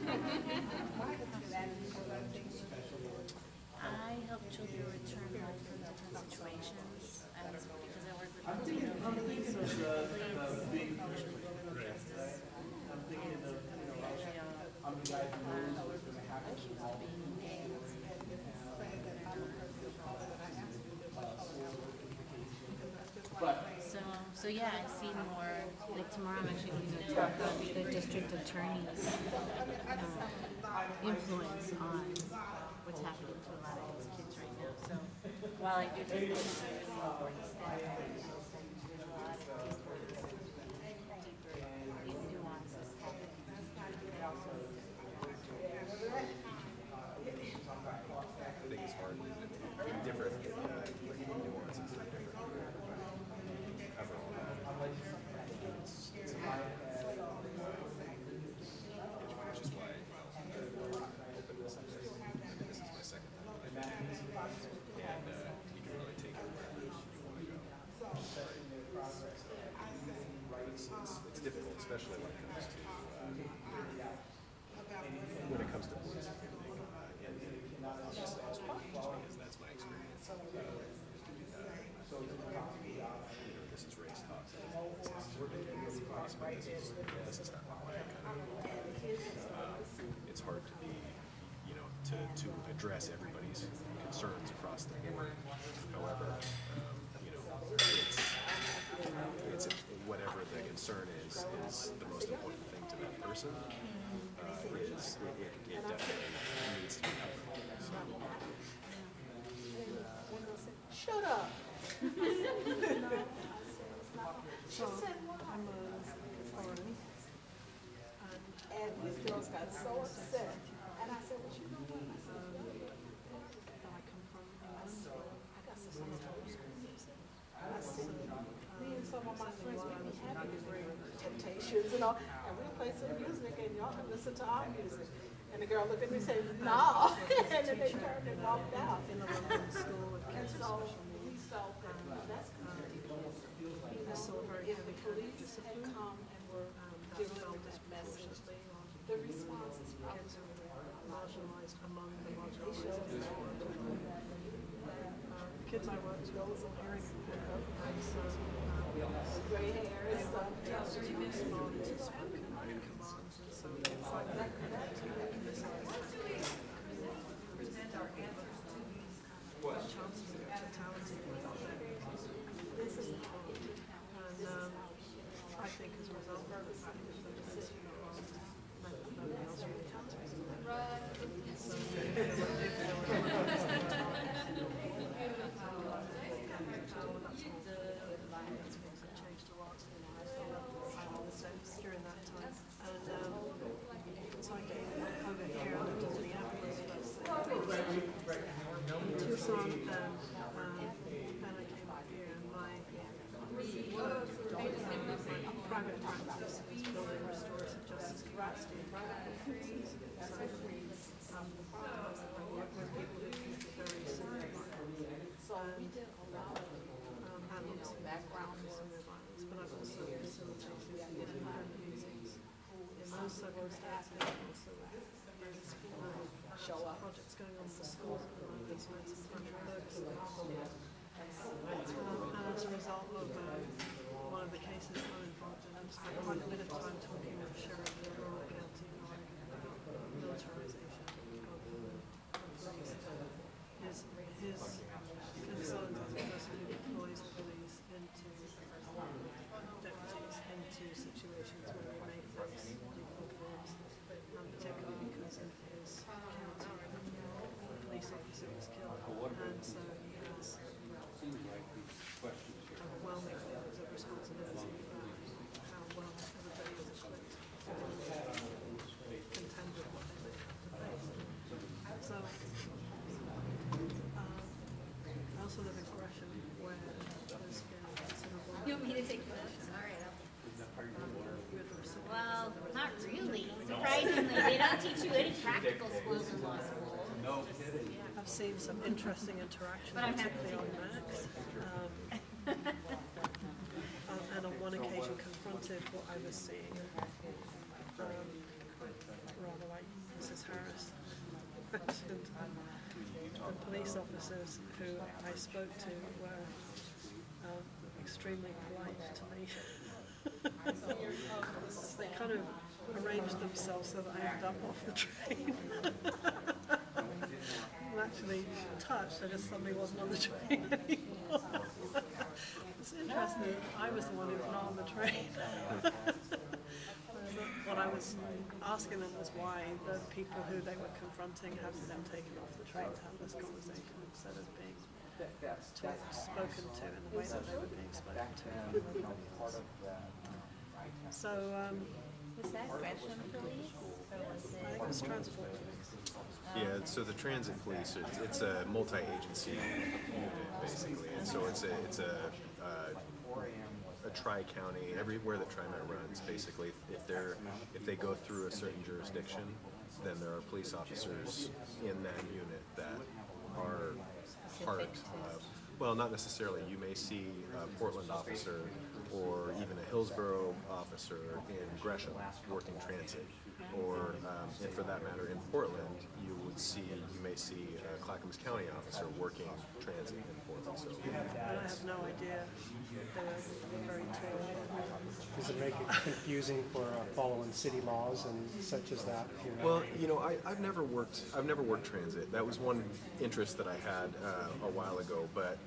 I help children return home from different situations, and because I work with Latino families, so The big, justice, I'm thinking of, I'm the guy who knows what's going to happen to all the being gangs, But so yeah, I see more, like tomorrow I'm actually going to talk about the district attorney's influence on what's happening to a lot of these kids right now. So while I do think this is a really important step, there's a lot of deeper nuances happening. I think it's hard, different nuances, different cover all that. Which is why, well, openness is there. This is my second time doing it. And you can really take it wherever you want to go. It's difficult, especially when it comes to police and everything. And obviously, just because that's my experience. This is race talk. This is not my it's hard to be, to address everybody's concerns across the board. However, it's whatever the concern is the most important thing to that person. It definitely needs to be covered. Shut up. So, I'm a authority. And these girls got so upset. And I said, well, you know what? I said, I come from England. I got some homeschool music. I said, me and some of my friends, we be happy to bring Temptations and all. And we play some music and y'all can listen to our music. And the girl looked at me and said, no. And then they turned and walked out. And so we felt that that's so if the police had come and were giving them this message, the response is probably marginalized among the marginalized. Kids I work with, those are very gray hair and stuff. Respond to spoken commands and so it's like that to what chances of totality this is the problem. And I think as a result of this, the decision nobody else really counts. Changed a lot. I was during that time. And so I came over here and lived in Minneapolis in Tucson and I came up here and my private practice is building restorative justice capacity. So I work with people who keep it very simple. So handling some backgrounds and their violence, but I've also facilitated independent meetings in those circumstances. Also, show up projects going on in the schools at the moment. There's some controversy. And as a result of one of the cases I'm involved in, I spent quite a bit of time talking with the sheriff of Rural County in Oregon about militarization of police. His concerns as a person who deploys police into deputies into situations where they may face lethal force, particularly because of his county police me to take notes? All right. Well, not really. Surprisingly, they don't teach you any practical skills in law school. No kidding. I've seen some interesting interactions, particularly on Macs. And on one occasion confronted what I was seeing, rather like Mrs. Harris. And the police officers who I spoke to were extremely polite to me. They kind of arranged themselves so that I ended up off the train. I'm actually touched, I just suddenly wasn't on the train anymore. It's interesting, I was the one who was not on the train. What I was asking them was why the people who they were confronting hadn't been taken off the train to have this conversation instead of being spoken to in the way that they were being spoken to. So, Was that Gresham police? Or was I think it was transport police. Yeah, so the transit police, it's a multi-agency unit basically, and so it's a tri-county, everywhere that TriMet runs, basically, if they go through a certain jurisdiction, then there are police officers in that unit that are part of, well, not necessarily. You may see a Portland officer or even a Hillsborough officer in Gresham working transit, or, and for that matter, in Portland, you may see a Clackamas County officer working transit in Portland. So, I have no idea. They were very tall. Does it make it confusing for following city laws and such as that? well, I've never worked transit. That was one interest that I had a while ago. But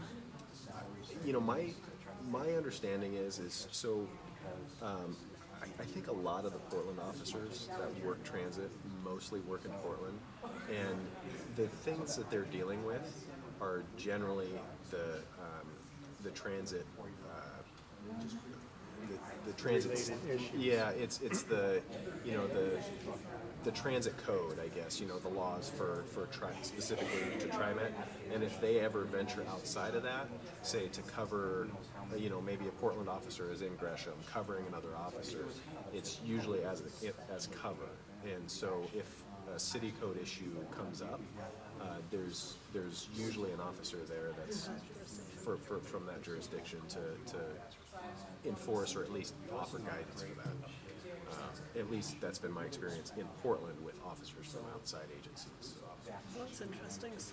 my understanding is so. I think a lot of the Portland officers that work transit mostly work in Portland, and the things that they're dealing with are generally the transit. The transit. Yeah, it's the the transit code, I guess. The laws for specifically to TriMet, and if they ever venture outside of that, say to cover. Maybe a Portland officer is in Gresham covering another officer, it's usually as cover. And so if a city code issue comes up, there's usually an officer there that's from that jurisdiction to enforce or at least offer guidance for that. At least that's been my experience in Portland with officers from outside agencies. Well, that's interesting. So,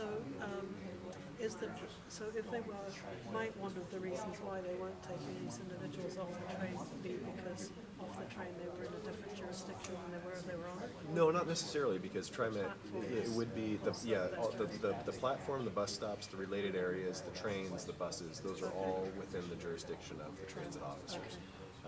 if they were, might one of the reasons why they weren't taking these individuals off the train be because off the train they were in a different jurisdiction than they were on? No, not necessarily, because TriMet, it would be the platform, the bus stops, the related areas, the trains, the buses. Those are all within the jurisdiction of the transit officers.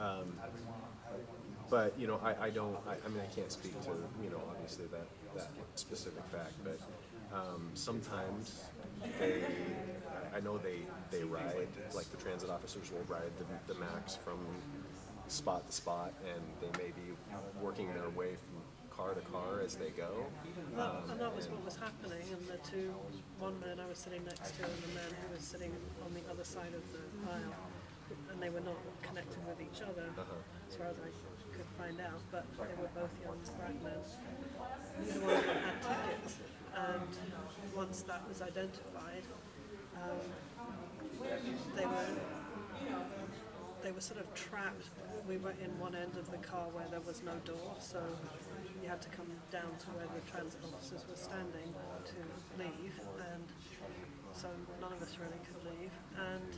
But I can't speak to obviously that specific fact, but sometimes I know they ride, like the transit officers will ride the Max from spot to spot, and they may be working their way from car to car as they go. And that was what was happening, and one man I was sitting next to and the man who was sitting on the other side of the aisle, and they were not connected with each other, as far as I could find out, but they were both young black men. Neither one of them had tickets, and once that was identified, they were sort of trapped. We were in one end of the car where there was no door, so you had to come down to where the transit officers were standing to leave, and so none of us really could leave. And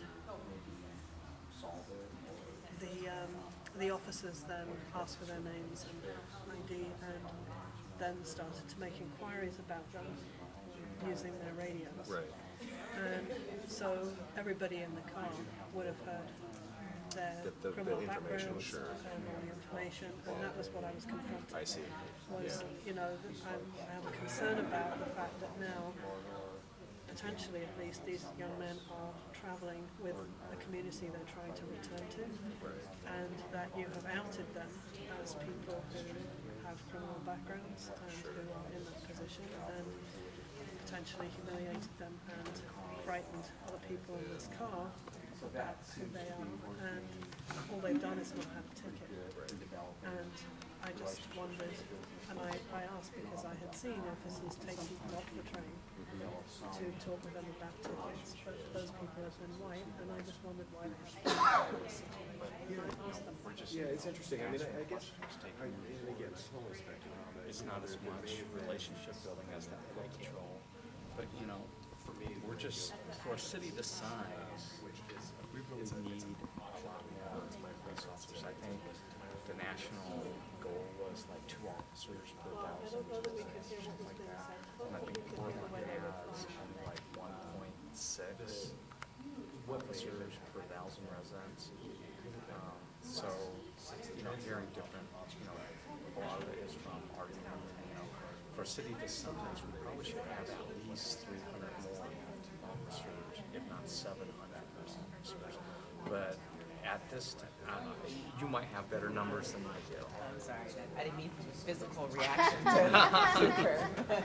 the officers then asked for their names and ID, and then started to make inquiries about them using their radios. Right. And so everybody in the car would have heard their criminal backgrounds and all the information, and that was what I was confronted. I see. Was, I have a concern about the fact that now, potentially at least, these young men are traveling with a community they're trying to return to, and that you have outed them as people who have criminal backgrounds and who are in that position, and potentially humiliated them and frightened other people in this car to bail, and all they've done is not have a ticket. And I just wondered, and I asked because I had seen officers take people off the train to talk with them about tickets, but those people have been white, and I just wondered why they have to this situation. And I asked them. Yeah, it's interesting. I mean, I guess, and again, It's not as much relationship building as that flow patrol, but you know, for me, we're just, for a city this size, we really need a lot more police officers. I think the national goal was like 2 officers per 1,000 residents or something like that. And I think Portland has only like 1.6 officers per 1,000 residents. So, you know, hearing different, you know, a lot of it is from argument, you know, for a city this size, we probably should have at least 300 more officers, if not 700 officers. But at this time, you might have better numbers than I do. I'm sorry, I didn't mean physical reaction to her.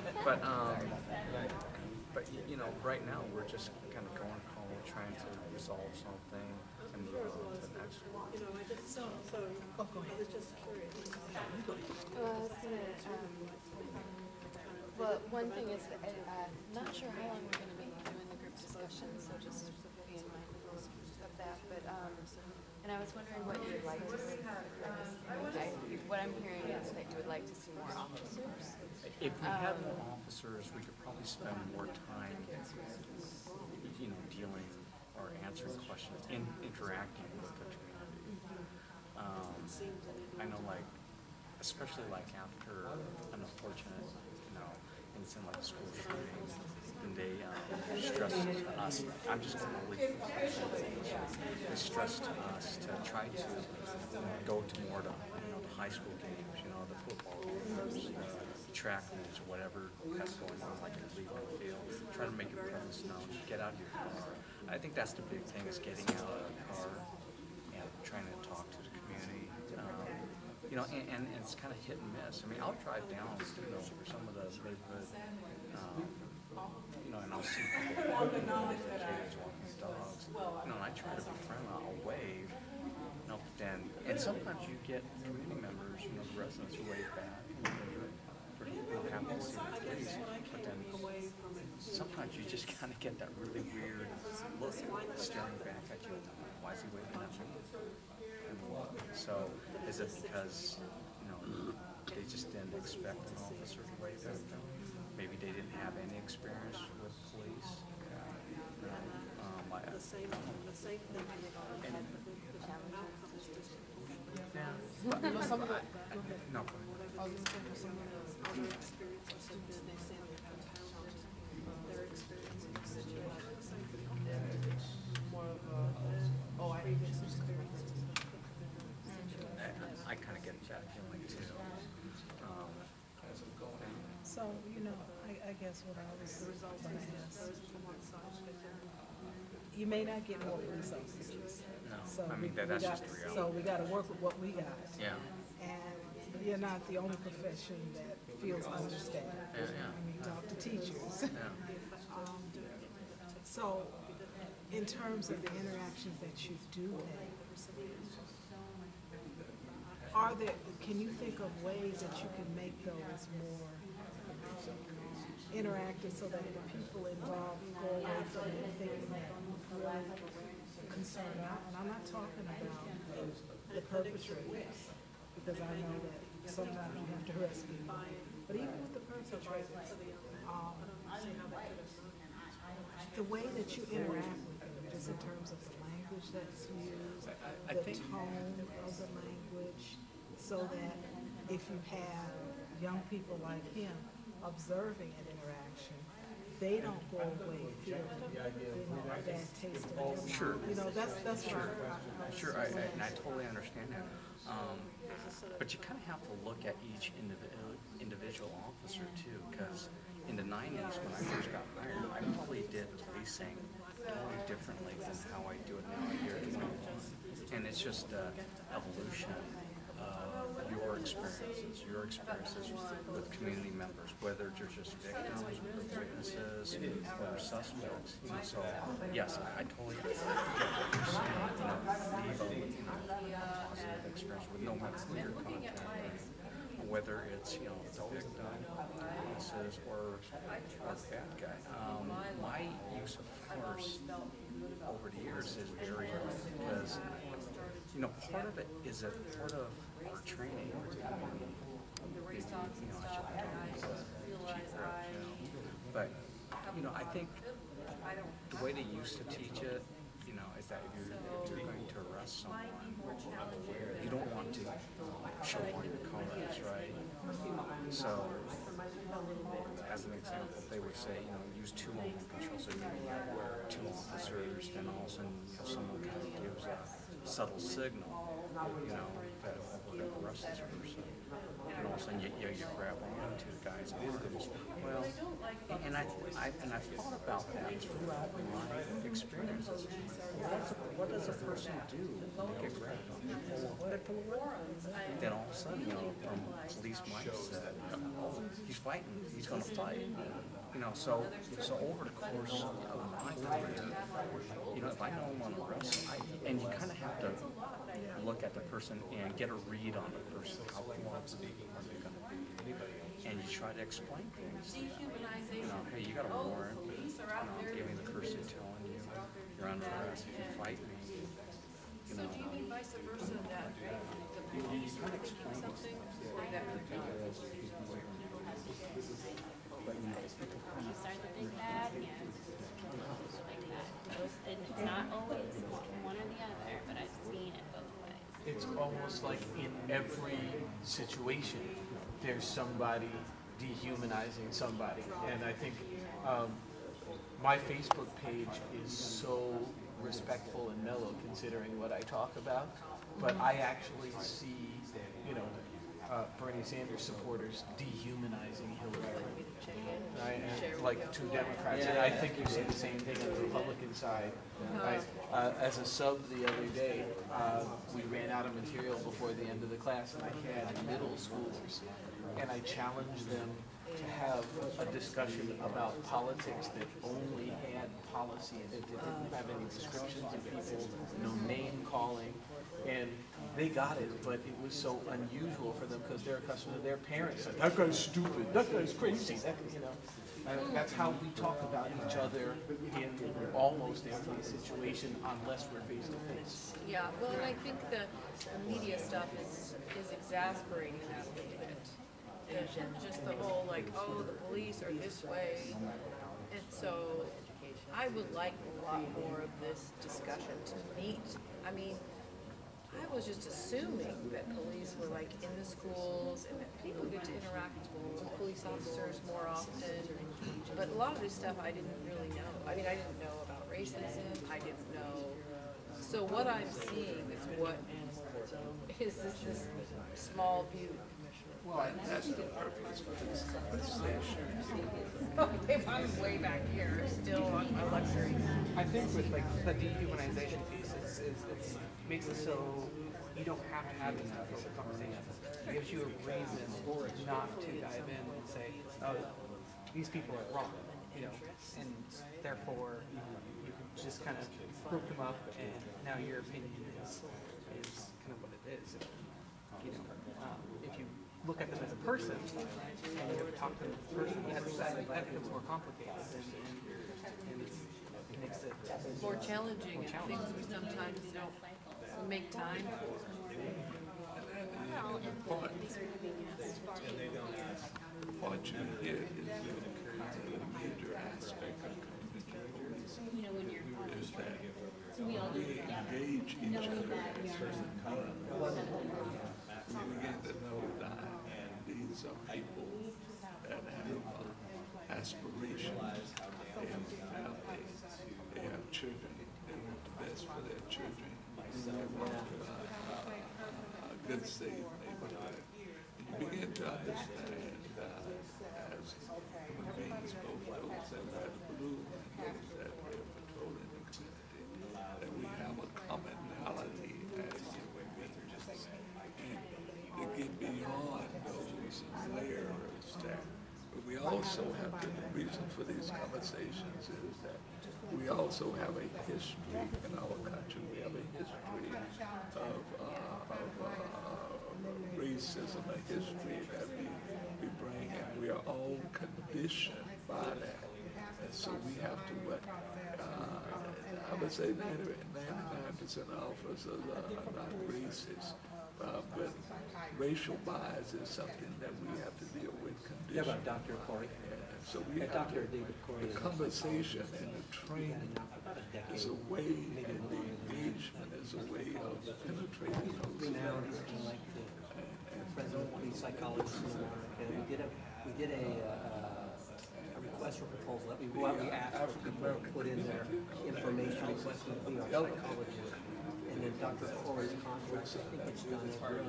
But you know, right now we're just kind of going home, trying to resolve something and move on to the next one. You know, I just saw, so, I was just curious. Well, I was gonna, well, one thing is that I'm not sure how long we're gonna be doing the group discussion, so just be in mind of that, but, and I was wondering what you would like to see. What I'm hearing is that you would like to see more officers. If we had more officers, we could probably spend more time, you know, dealing or answering questions, interacting with the community. I know, like, especially like after an unfortunate, you know, incident like a school shooting, and they stressed to us, I'm just going to leave they stressed to us to try to go to more to, you know, the high school games, you know, the football games, track meets, or whatever that's going on, like a league on the field, try to make your presence known, get out of your car. I think that's the big thing, is getting out of the car and trying to talk to the community. You know, and it's kind of hit and miss. I mean, I'll drive down, you know, for some of the neighborhood, you know, and I'll see people walking kids, walking dogs. You know, and I try to be friendly, I'll wave, you know, but then, and sometimes you get community members, you know, the residents who wave back, you know, happy to see the police, but then sometimes you just kind of get that really weird look staring back at you. Why is he waving at me? So, is it because, you know, they just didn't expect an officer to wave at them? Maybe they didn't have any experience with police. The same thing. Yeah. Some of the, No. I was just thinking of some of the other experiences have been, they say they compound their experiencing situations. More of a previous experiences. I kind of get that feeling too. So, you know, I guess what I was saying is, you may not get more police officers. No, So I mean, that's just the reality. So we gotta work with what we got. Yeah. And you're not the only profession that feels understaffed. Yeah, yeah. I mean, you talk to teachers. Yeah. So, in terms of the interactions that you do have, can you think of ways that you can make those more interactive so that the people involved go away from it thinking that you're really concerned? And I'm not talking about the perpetrators, because I know that sometimes you have to rescue them. But even with the perpetrators, the way that you interact with them, just in terms of the language that's used, the tone of the language, so that if you have young people like him observing an interaction, they don't go away feeling, you know, a bad taste in their mouth. Sure. You know, that's sure. Sure, And I totally understand that. But you kind of have to look at each individual officer too, because in the 90s when I first got hired, I probably did policing totally differently than how I do it now here at 21. And it's just the evolution of your experiences with community members, whether they're just victims or witnesses or suspects. So, yes, I totally get what you're saying. Leave a positive expression with no much clear contact, whether it's, the victim, witnesses, or the bad guy. My use of force over the years is very, because, part of it is a part of our training. I should be talking about chief rep, but, I think the way they used to teach it, is that if you're going to arrest someone, you don't want to show all your colors, right? So, as an example, they would say, use two moment control, so you have two officers, then all of a sudden, someone kind of gives a subtle signal, that we're going to arrest this person. And all of a sudden, you grab on to the guy's arms. Well, and I've thought about that throughout my experiences. What does a person do when they get grabbed on? They pull away. Then all of a sudden, from police mindset, he's fighting. He's going to fight. So over the course of my career, if I know I'm on arrest, and you kind of have to look at the person and get a read on the person. How close are they going to be? And you try to explain things. Hey, you got a warrant. Give me the person telling you you're under arrest. If you fight me, So do you mean vice versa, that the police are thinking something, or that You start to think that, like that. It's not always one or the other, but I've seen it both ways. It's almost like in every situation, there's somebody dehumanizing somebody. And I think my Facebook page is so respectful and mellow considering what I talk about, but I actually see, Bernie Sanders supporters dehumanizing Hillary, right? And like two Democrats. And I think you see the same thing on the Republican side. Right? As a sub the other day, we ran out of material before the end of the class, and I had middle schoolers, and I challenged them to have a discussion about politics that only had policy and it didn't have any descriptions of people, no name calling. And they got it, but it was so unusual for them because they're accustomed to their parents. Like, that guy's stupid, that guy's crazy, that's how we talk about each other in almost every situation unless we're face to face. Yeah, well, and I think the media stuff is exasperating that a little bit. And just the whole, oh, the police are this way. And so I would like a lot more of this discussion to meet. I mean, I was just assuming that police were in the schools and that people get to interact with police officers more often. But a lot of this stuff I didn't really know. I mean, I didn't know about racism. I didn't know. So what I'm seeing is what is this small view. Well, that's the purpose for this conversation. If I'm way back here, still on my luxury. I think with the dehumanization piece, it makes it so you don't have to have these difficult conversations. It gives you a reason not to dive in and say, oh, these people are wrong, and therefore you can just kind of group them up, and now your opinion is kind of what it is. If you look at them as a person and you talk to them as a person, that becomes more complicated and it makes it more challenging and things we sometimes don't make time for. What you hear is a major aspect of communication is that we engage each other as human beings. We begin to know that these are people that have aspirations, they have families, they have children, they want the best for their children, they want a good, safe neighborhood. And you begin to understand as human beings, both those that wear the blue and those that wear patrolling the community, that we have a commonality as human beings. And to get beyond those layers that, but we also have to, the reason for these conversations conversations is that we also have a history in our country. We have a history of racism, a history that we bring, and we are all conditioned by that. And so we have to, I would say 99% of us are not racist, but racial bias is something that we have to deal with. Yeah, about Dr. Corey. So we have to, the conversation and the training is a way, and the engagement is a way of penetrating those Renowned like the president of the psychologists in America. We did a request for proposal that we asked for people to put in their information request to be our psychologists. And then Dr. Corey's contract, I think it's done every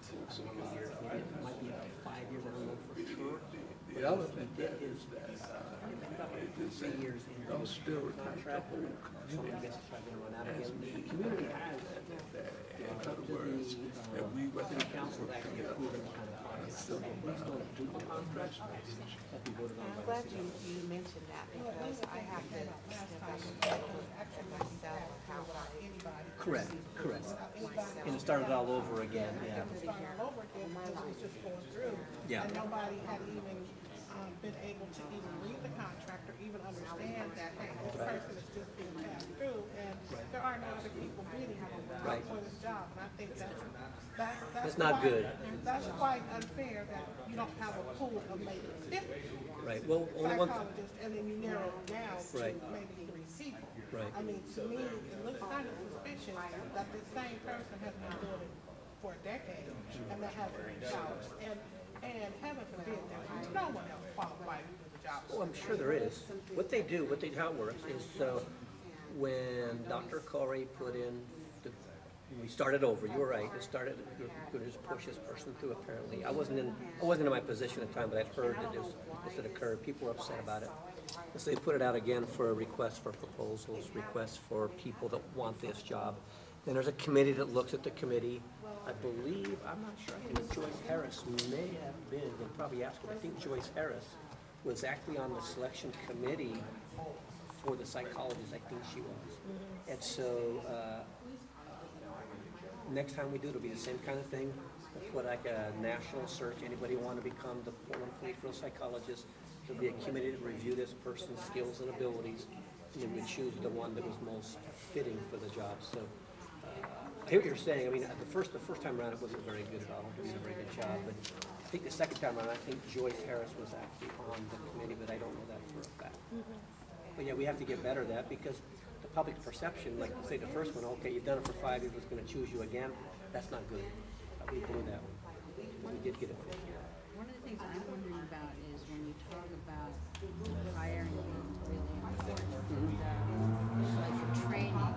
it might be up to 5 years, I don't know for sure. The other thing It is that about 3 years into the contract. So I guess try to run out again. The community has, in other words, that we were the council actually approved any kind of contract. So please don't do the contract that we voted on. I'm glad you mentioned that because I have to step back and look at myself how I Correct. And it started all over again, yeah. It started all over again, because it was just going through. Yeah. And nobody had even been able to even read the contract or even understand that, hey, this person is just being passed through, and there are no other people bidding for this job. And I think that's not quite, good. That's quite unfair that you don't have a pool of maybe 50 Right, well, only one. psychologists, and then you narrow it down to Right. maybe 3 people. Right. I mean, to me, it looks kind of suspicious that the same person has been doing it for a decade and that hasn't been jobs. And heaven forbid that no one else qualified to do the job. Oh, I'm sure there is. What they do, how it works is, when Dr. Corey put in, we started over, you were right, it started, you could just push this person through apparently. I wasn't in my position at the time, but I'd heard that this had occurred. People were upset about it. And so they put it out again for a request for proposals, requests for people that want this job. Then there's a committee that looks at the committee. I believe, I'm not sure, I think Joyce Harris may have been, they'll probably ask her, I think Joyce Harris was actually on the selection committee for the psychologist, I think she was. And so, next time we do, it'll be the same kind of thing. We'll put like a national search, anybody want to become the Portland Police Bureau psychologist. There'll be a committee to review this person's skills and abilities, and then we choose the one that was most fitting for the job. So, I hear what you're saying. I mean, the first time around, it wasn't very good at all. It was a very good job. But I think the second time around, I think Joyce Harris was actually on the committee, but I don't know that for a fact. But yeah, we have to get better at that because the public perception, like say the first one, okay, you've done it for 5 years, it's going to choose you again. That's not good. We blew that one. We did get it fixed. One of the things I'm wondering about is when you talk about hiring being really important, like for training,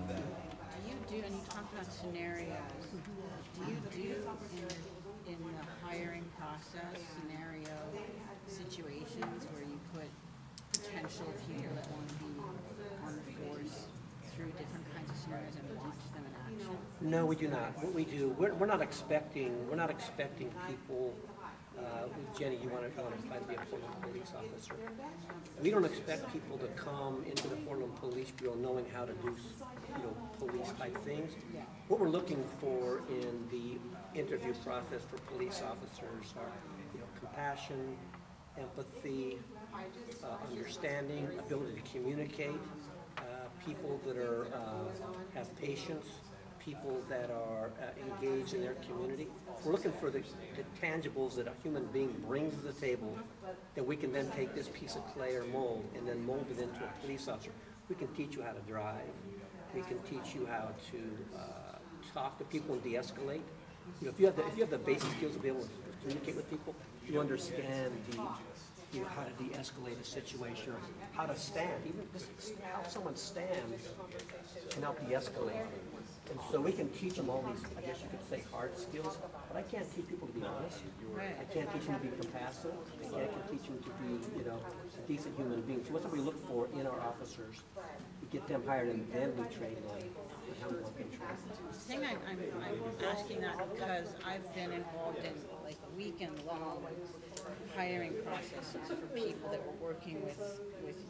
and you talked about scenarios. Do you do in the hiring process scenario situations where you put potential people that want to be on the force through different kinds of scenarios and teach them in action? No, we do not. What we do, we're not expecting people. Jenny, you want to apply to be a Portland police officer? We don't expect people to come into the Portland Police Bureau knowing how to do, police type things. What we're looking for in the interview process for police officers are, compassion, empathy, understanding, ability to communicate, people that are have patience, people that are engaged in their community. We're looking for the tangibles that a human being brings to the table that we can then take this piece of clay or mold and then mold it into a police officer. We can teach you how to drive. We can teach you how to talk to people and de-escalate. If you have the basic skills to be able to communicate with people, you understand how to de-escalate a situation, or how to stand. Even just how someone stands can help de-escalate. And so we can teach them all these, I guess you could say, hard skills, but I can't teach people to be honest. I can't teach them to be compassionate. I can teach them to be, a decent human being. So that's what we look for in our officers. We get them hired and then we train them on how we want them trained. The thing I'm asking that because I've been involved in like weekend-long hiring processes for people that were working with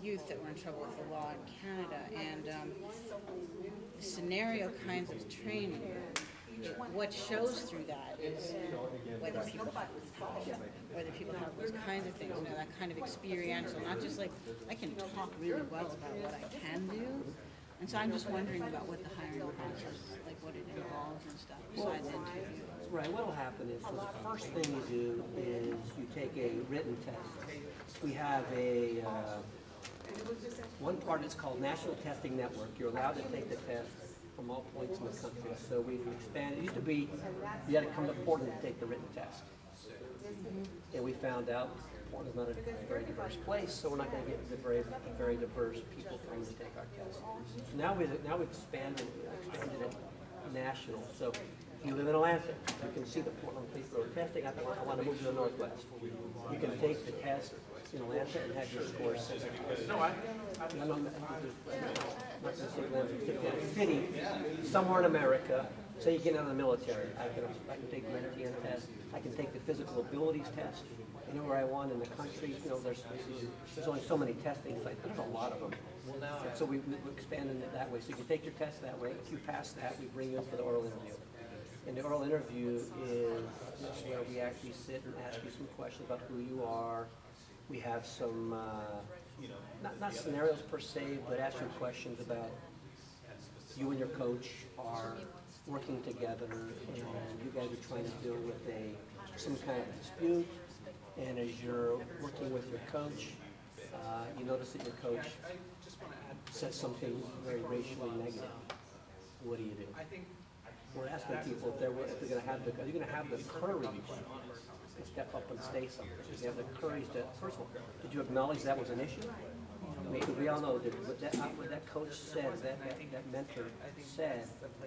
youth that were in trouble with the law in Canada, and the scenario kinds of training, what shows through that is whether people have compassion, whether people have those kinds of things, you know, that kind of experiential, not just like, I can talk really well about what I can do, and so I'm just wondering about what the hiring process, like what it involves and stuff, besides interview. Right, what will happen is, so the first thing you do is you take a written test. We have a, one part is called National Testing Network. You're allowed to take the test from all points in the country. So we've expanded. It used to be you had to come to Portland to take the written test. And we found out Portland's not a very diverse place, so we're not going to get the very diverse people coming to take our test. So now we've expanded it national. So if you live in Atlanta, you can see the Portland Police Bureau testing. I want to move to the Northwest. You can take the test in Atlanta and have your score set. City, somewhere in America, say you get out of the military, I can take the NTN test, I can take the physical abilities test, anywhere I want in the country. You know, there's only so many testing sites, there's a lot of them. So we've expanded it that way. So you can take your test that way. If you pass that, we bring you in for the oral interview. And the oral interview is where we actually sit and ask you some questions about who you are. We have some, not scenarios per se, but ask you questions about you and your coach are working together, and you guys are trying to deal with some kind of dispute. And as you're working with your coach, you notice that your coach says something very racially negative. What do you do? We're asking people if they're going to have are you going to have the courage to step up and say something? Do you have the courage to, first of all, did you acknowledge that was an issue? I mean, we all know that what that coach said, that mentor said,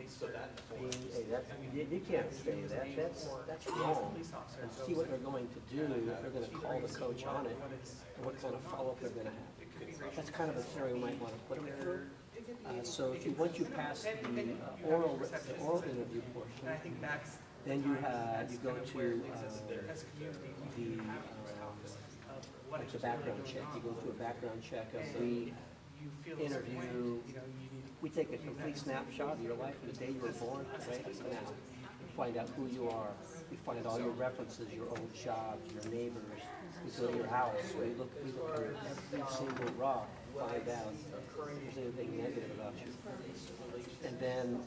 you can't say that. That's wrong. And see what they're going to do, if they're going to call the coach on it, and what kind of follow-up they're going to have. That's kind of a scenario you might want to put them through. So once you pass the oral interview portion, then you go to the background check. You go through a background check of the interview. We take a complete snapshot of your life from the day you were born to right now. We find out who you are. We find all your references, your old jobs, your neighbors. We go to your house. We look at every single rock, find out if there's anything negative about you. And then,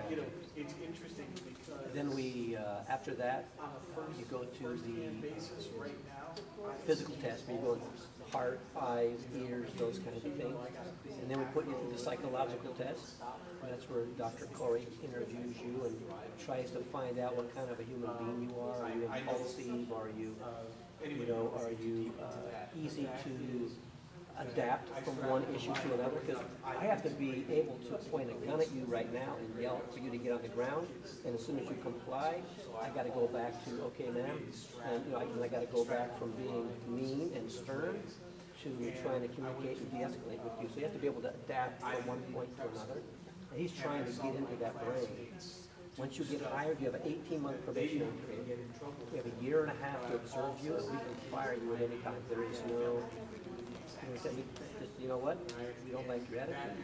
after that, you go to the physical test, where you go heart, eyes, ears, those kinds of things. And then we put you through the psychological test. That's where Dr. Corey interviews you and tries to find out what kind of a human being you are. Are you impulsive? Are you easy to adapt from one issue to another? Because I have to be able to point a gun at you right now and yell for you to get on the ground, and as soon as you comply, I got to go back to, okay, ma'am, and I got to go back from being mean and stern to trying to communicate and de-escalate with you. So you have to be able to adapt from one point to another. And he's trying to get into that brain. Once you get hired, you have an 18-month probationary period. We have a year and a half to observe you, and we can fire you at any time. There is no. You know what? We don't like your attitude.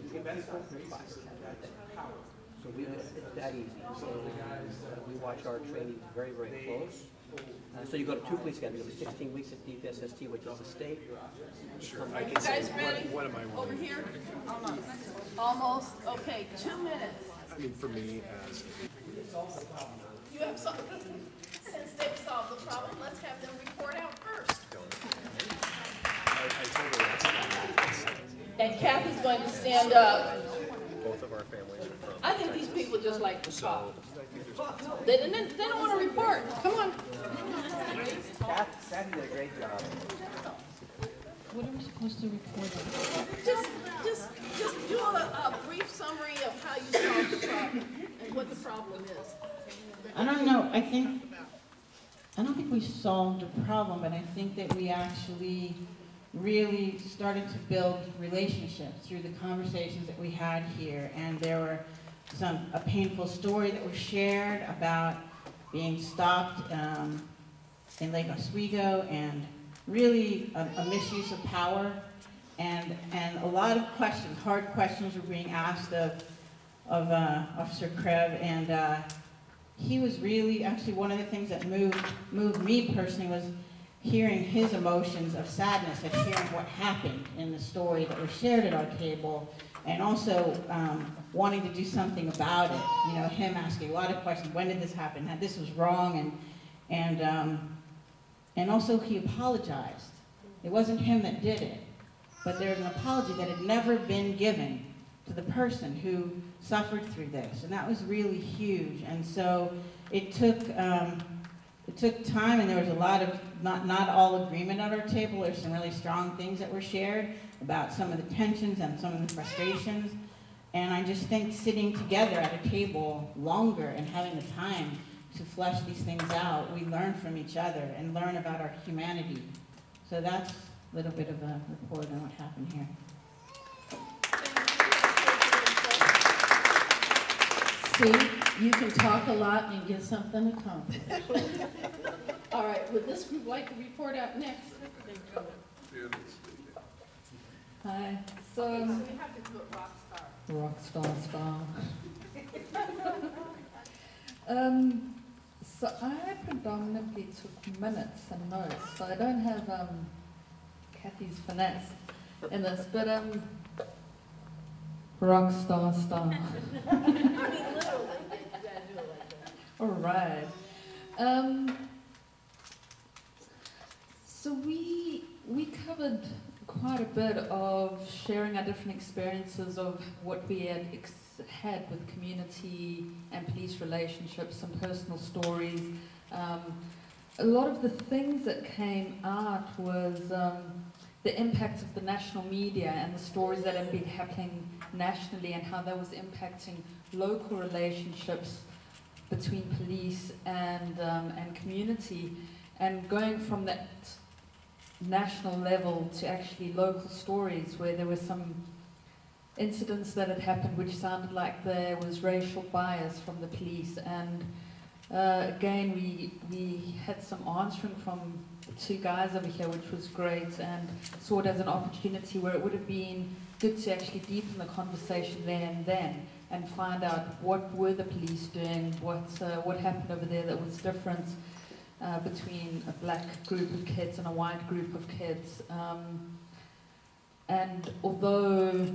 So it's that easy. So we watch our trainees very, very close. So you go to 2 police academies. You go to 16 weeks at DPSST, which is the state. Sure. Are you guys ready? What am I over here? Almost. Okay, 2 minutes. I mean, for me, as you have something. Since they've solved the problem, let's have them report out first. I told her that's and Kathy's going to stand up. Both of our families are from. I think these people just like to talk. They don't want to report. Come on. Kathy did a great job. What are we supposed to report on? Just do a brief summary of how you solved the problem and what the problem is. I don't know. I don't think we solved the problem, but I think that we actually really started to build relationships through the conversations that we had here. And there were a painful story that was shared about being stopped in Lake Oswego, and really a misuse of power. And a lot of questions, hard questions were being asked of Officer Krebs, and he was really, actually one of the things that moved me personally was hearing his emotions of sadness, of hearing what happened in the story that was shared at our table, and also wanting to do something about it. You know, him asking a lot of questions, when did this happen? This was wrong, and also he apologized. It wasn't him that did it, but there was an apology that had never been given to the person who suffered through this, and that was really huge. And so it took time, and there was a lot of not all agreement at our table. There's some really strong things that were shared about some of the tensions and some of the frustrations. And I just think sitting together at a table longer and having the time to flesh these things out, we learn from each other and learn about our humanity. So that's a little bit of a report on what happened here. See, you can talk a lot and get something accomplished. All right, would this group like to report out next? Hi. So we have to do it rock style. So I predominantly took minutes and notes, so I don't have Kathy's finesse in this, but rock star. I mean, literally, you gotta do it like that. All right. So we covered quite a bit of sharing our different experiences of what we had with community and police relationships, some personal stories. A lot of the things that came out was the impact of the national media and the stories that had been happening nationally and how that was impacting local relationships between police and community, and going from that national level to actually local stories where there were some incidents that had happened which sounded like there was racial bias from the police, and again we had some answering from the two guys over here, which was great, and saw it as an opportunity where it would have been good to actually deepen the conversation there and then and find out what were the police doing, what happened over there that was different between a black group of kids and a white group of kids. And although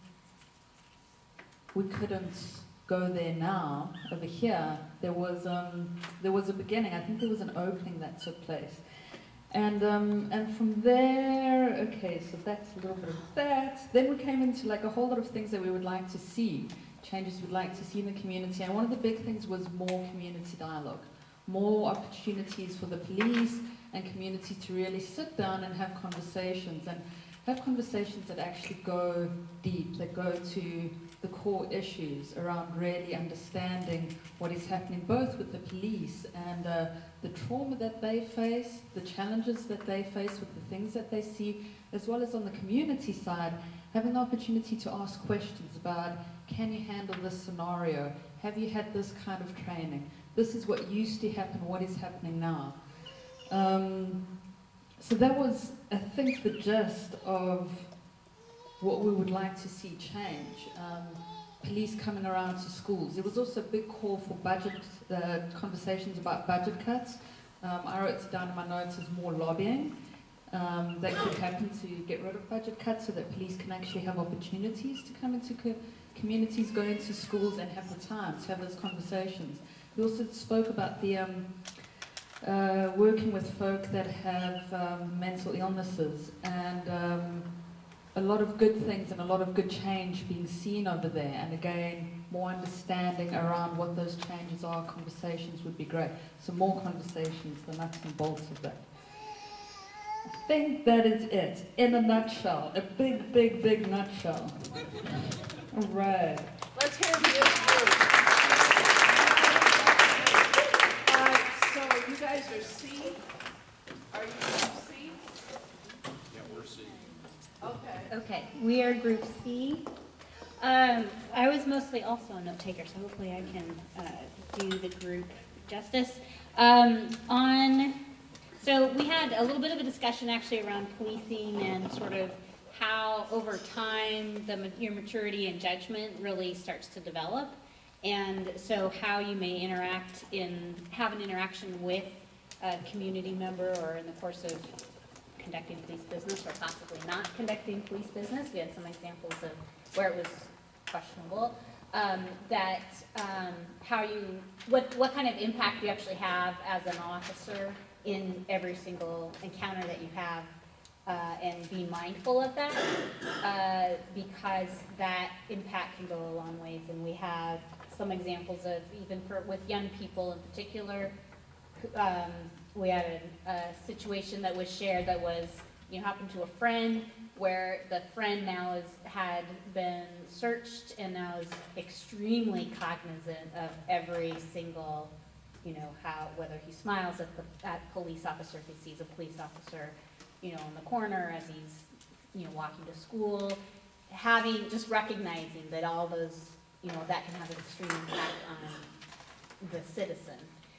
we couldn't go there now, over here, there was a beginning. I think there was an opening that took place. And from there, okay, so that's a little bit of that. Then we came into like a whole lot of things that we would like to see, changes we'd like to see in the community. And one of the big things was more community dialogue, more opportunities for the police and community to really sit down and have conversations that actually go deep, that go to the core issues around really understanding what is happening both with the police and the trauma that they face, the challenges that they face with the things that they see, as well as on the community side, having the opportunity to ask questions about, can you handle this scenario? Have you had this kind of training? This is what used to happen, what is happening now? So that was, I think, the gist of what we would like to see change. Police coming around to schools. There was also a big call for budget, conversations about budget cuts. I wrote it down in my notes as more lobbying that could happen to get rid of budget cuts so that police can actually have opportunities to come into communities, go into schools and have the time to have those conversations. We also spoke about the working with folk that have mental illnesses, and a lot of good things and a lot of good change being seen over there, and again, more understanding around what those changes are. Conversations would be great. So more conversations, the nuts and bolts of that. I think that is it, in a nutshell, a big, big, big nutshell. All right. Let's hear from this group. So you guys are C? Are you group C? Yeah, we're C. Okay. Okay, we are group C. I was mostly also a note taker, so hopefully I can do the group justice. So we had a little bit of a discussion actually around policing and sort of how over time your maturity and judgment really starts to develop. And so how you may have an interaction with a community member, or in the course of conducting police business, or possibly not conducting police business. We had some examples of where it was questionable. What kind of impact you actually have as an officer in every single encounter that you have, and be mindful of that, because that impact can go a long ways. And we have some examples of, even with young people in particular, we had a situation that was shared that was, happened to a friend, where the friend now had been searched and now is extremely cognizant of every single, whether he smiles at police officer, if he sees a police officer, in the corner as he's, walking to school, just recognizing that all those, that can have an extreme impact on the citizen.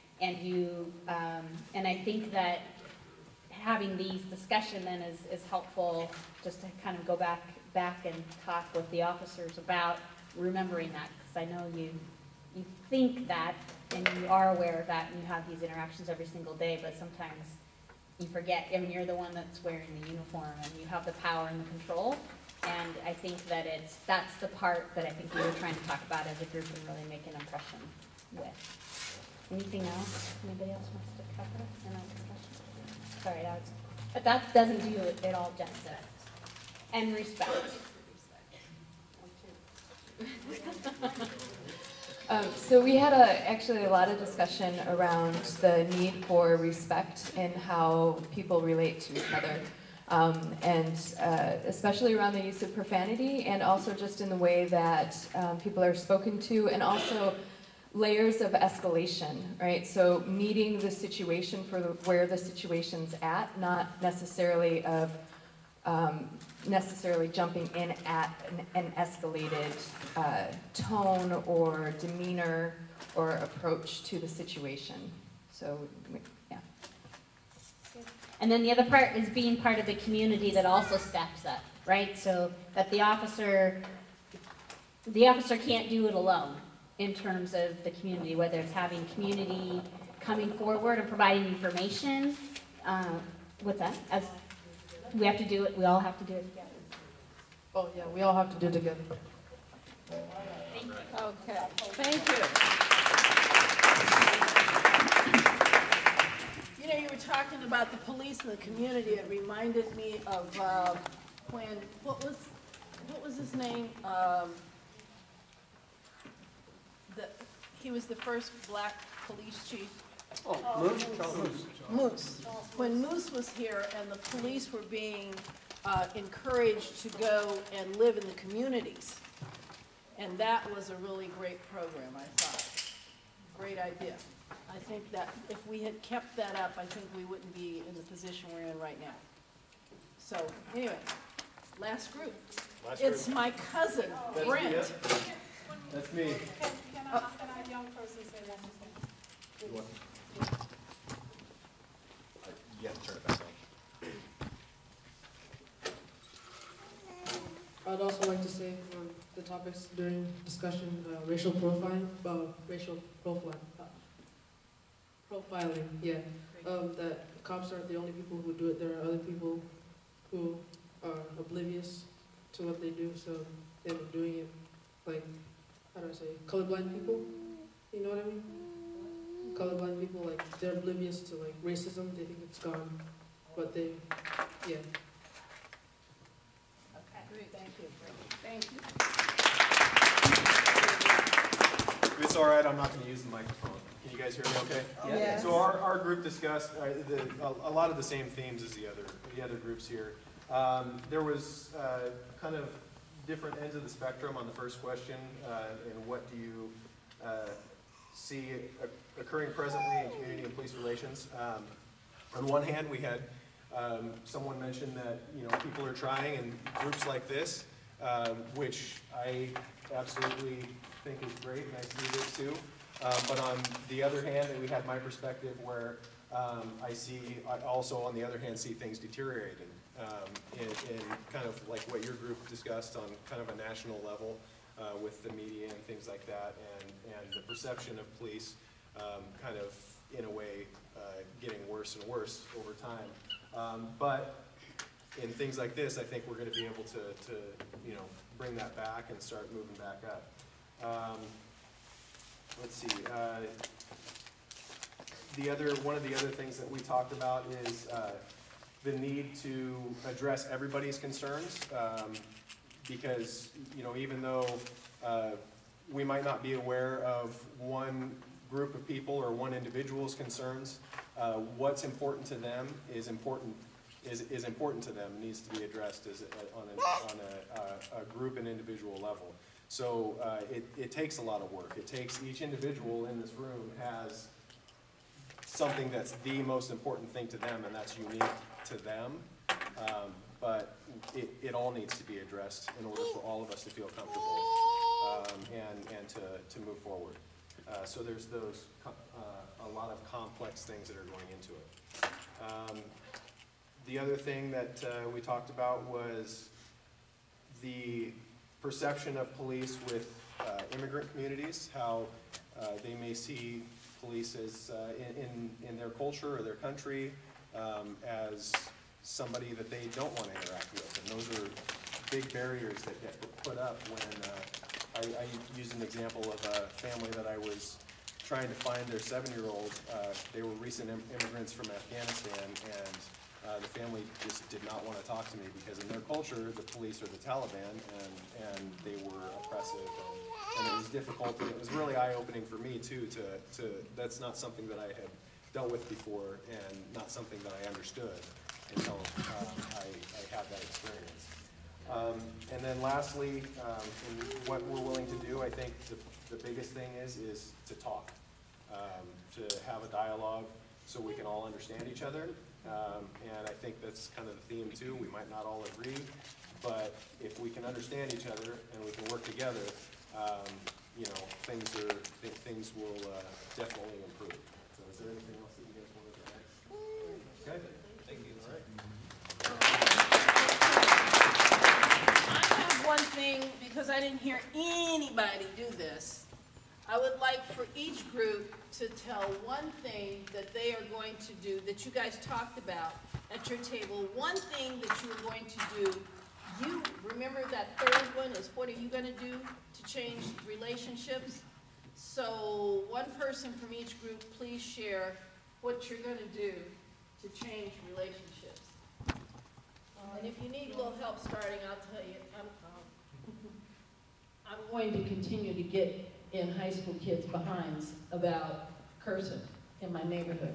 And I think that having these discussions then is helpful, just to kind of go back and talk with the officers about remembering that, because I know you think that, and you are aware of that, and you have these interactions every single day, but sometimes you forget. I mean, you're the one that's wearing the uniform, and you have the power and the control. And I think that that's the part that I think we were trying to talk about as a group and really make an impression with. Anything else? Anybody else wants to cover in our discussion? Sorry, but that doesn't do it all justice. And respect. So we had actually a lot of discussion around the need for respect and how people relate to each other. And especially around the use of profanity, and also just in the way that people are spoken to, and also layers of escalation, right? So meeting the situation for where the situation's at, not necessarily of necessarily jumping in at an escalated tone or demeanor or approach to the situation. So, yeah. And then the other part is being part of the community that also steps up, right? So that the officer can't do it alone in terms of the community, whether it's having community coming forward and providing information. What's that? As we have to do it, we all have to do it together. Oh yeah, we all have to do it together. Okay, thank you. You were talking about the police and the community. It reminded me of when, what was his name? He was the first black police chief. Moose? Charles Moose. Moose. When Moose was here and the police were being encouraged to go and live in the communities. And that was a really great program, I thought. Great idea. I think that if we had kept that up, I think we wouldn't be in the position we're in right now. So, anyway, last group. It's my cousin, Brent. That's me. Can I young person say one more thing? You have to turn it back on. I'd also like to say the topics during discussion, racial profiling, yeah. That cops aren't the only people who do it. There are other people who are oblivious to what they do, so they've been doing it, like, how do I say, colorblind people, you know what I mean? Colorblind people, like, they're oblivious to, like, racism, they think it's gone, but they, yeah. Okay, great, thank you. Thank you. If it's all right, I'm not going to use the microphone. Can you guys hear me okay? Yes. So our group discussed a lot of the same themes as the other groups here. There was kind of different ends of the spectrum on the first question, and what do you see occurring presently in community and police relations. On one hand, we had someone mention that people are trying, and groups like this, which I absolutely think is great, and I see this too. But on the other hand, we had my perspective where I also, on the other hand, see things deteriorating. in kind of like what your group discussed on kind of a national level with the media and things like that, and the perception of police kind of, in a way, getting worse and worse over time. But in things like this, I think we're going to be able to you know, bring that back and start moving back up. Let's see. One of the other things that we talked about is the need to address everybody's concerns, because, you know, even though we might not be aware of one group of people or one individual's concerns, what's important to them is important to them, needs to be addressed on a group and individual level. So it takes a lot of work. It takes, each individual in this room has something that's the most important thing to them, and that's unique to them. But it all needs to be addressed in order for all of us to feel comfortable and to move forward. So there's those a lot of complex things that are going into it. The other thing that we talked about was the perception of police with immigrant communities, how they may see police as in their culture or their country as somebody that they don't want to interact with, and those are big barriers that get put up when I used an example of a family that I was trying to find their 7-year-old. They were recent immigrants from Afghanistan, and the family just did not want to talk to me because in their culture, the police are the Taliban, and they were oppressive, and it was difficult, and it was really eye-opening for me too, that's not something that I had dealt with before, and not something that I understood until I had that experience. And then lastly, in what we're willing to do, I think the biggest thing is to talk, to have a dialogue so we can all understand each other. And I think that's kind of the theme too. We might not all agree, but if we can understand each other and we can work together, you know, things will definitely improve. So is there anything else that you guys wanted to add? Okay, thank you. All right. I have one thing, because I didn't hear anybody do this. I would like for each group to tell one thing that they are going to do that you guys talked about at your table. One thing that you are going to do. You remember that third one is what are you going to do to change relationships? So one person from each group, please share what you're going to do to change relationships. And if you need a little help starting, I'll tell you, I'm going to continue to get in high school kids' behinds about cursing in my neighborhood.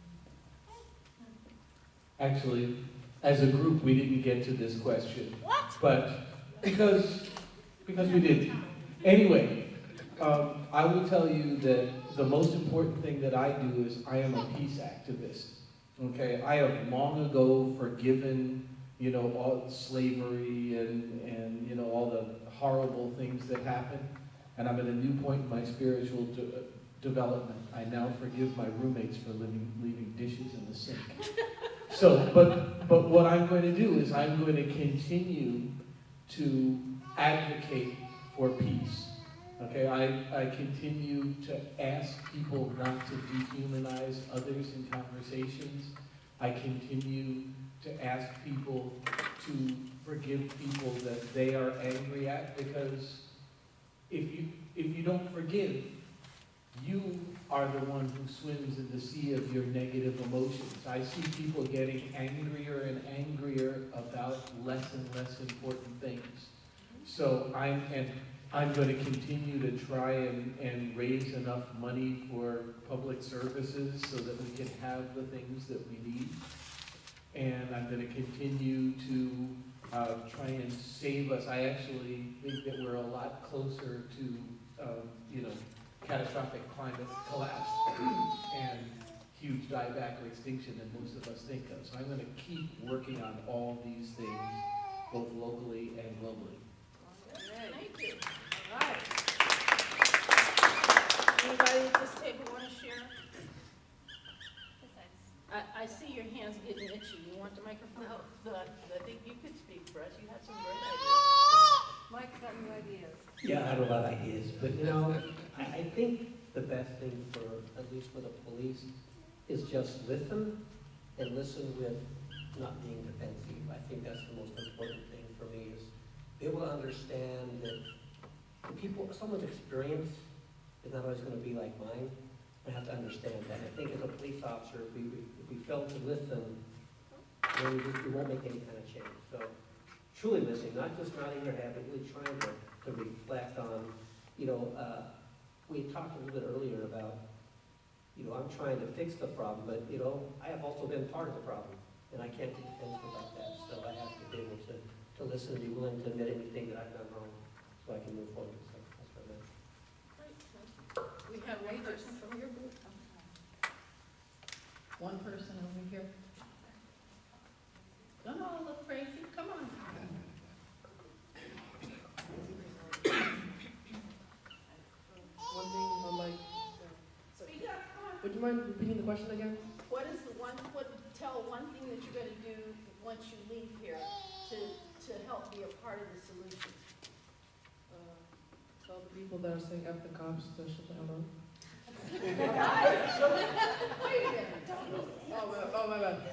Actually, as a group, we didn't get to this question. What? But because we didn't. Anyway, I will tell you that the most important thing that I do is I am a peace activist. Okay, I have long ago forgiven, you know, all slavery and you know, all the horrible things that happened. And I'm at a new point in my spiritual development. I now forgive my roommates for leaving dishes in the sink. So, but what I'm going to do is I'm going to continue to advocate for peace. Okay, I continue to ask people not to dehumanize others in conversations. I continue to ask people to forgive people that they are angry at, because if you don't forgive, you are the one who swims in the sea of your negative emotions. I see people getting angrier and angrier about less and less important things. So I'm going to continue to try and raise enough money for public services so that we can have the things that we need. And I'm going to continue to try and save us. I actually think that we're a lot closer to, you know, catastrophic climate collapse and huge dieback or extinction than most of us think of. So I'm going to keep working on all these things, both locally and globally. Thank you. All right. Anybody at this table want to share? I see your hands getting itchy. You want the microphone? No, Yeah, I have a lot of ideas, but you know, I think the best thing for, at least for the police, is just listen, and listen with not being defensive. I think that's the most important thing for me, is be able to understand that the people, someone's experience is not always going to be like mine. I have to understand that. I think as a police officer, if we fail to listen, then we won't make any kind of change. So truly listening, not just nodding your head, but really trying to reflect on, you know, we talked a little bit earlier about, you know, I'm trying to fix the problem, but, you know, I have also been part of the problem, and I can't be defensive about that. So I have to be able to listen and be willing to admit anything that I've done wrong so I can move forward. So that's what I meant. We have one person from your group. One person over here. Don't all look crazy. Come on. One thing on like, Speak up. Come on. would you mind repeating the question again? Tell one thing that you're going to do once you leave here to help be a part of the solution. Tell the people that are saying F the cops to shut the hell up. Wait a minute. Oh, my bad.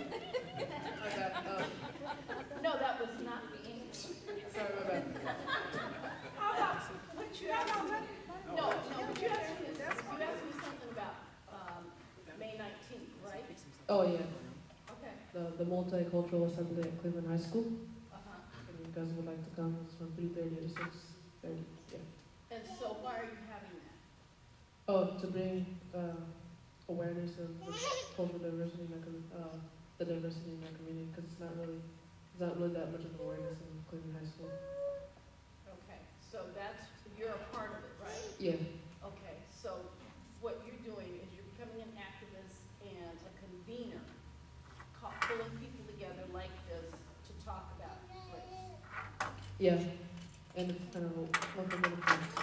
No, that was not the answer. Sorry, my bad. How about what you asked me? No, but you asked me something about May 19th, right? Oh, yeah. Okay. The multicultural assembly at Cleveland High School. Uh-huh. If you guys would like to come, it's from 3:30 to 6:30. Yeah. And so why are you having that? Oh, to bring awareness of the cultural diversity in the diversity in our community, because it's not really that much of awareness in Cleveland High School. Okay, so you're a part of it, right? Yeah. Okay, so what you're doing is you're becoming an activist and a convener, pulling people together like this to talk about race. Yeah, and it's kind of a thing.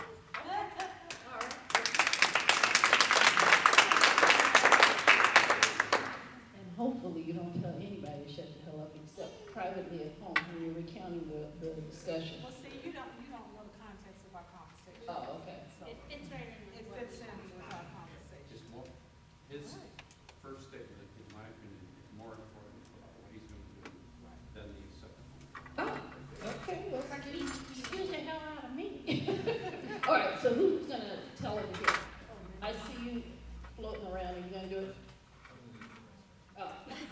And hopefully you don't tell anybody to shut the hell up except privately at home when you're recounting the discussion. Well, see, you don't know the context of our conversation. Oh, okay. So it fits in with our conversation. His first statement, in my opinion, is more important about what he's going to do than the second one. Oh, okay. Well, excuse the hell out of me. All right, so who's going to tell him here? I see you floating around. Are you going to do it? Oh.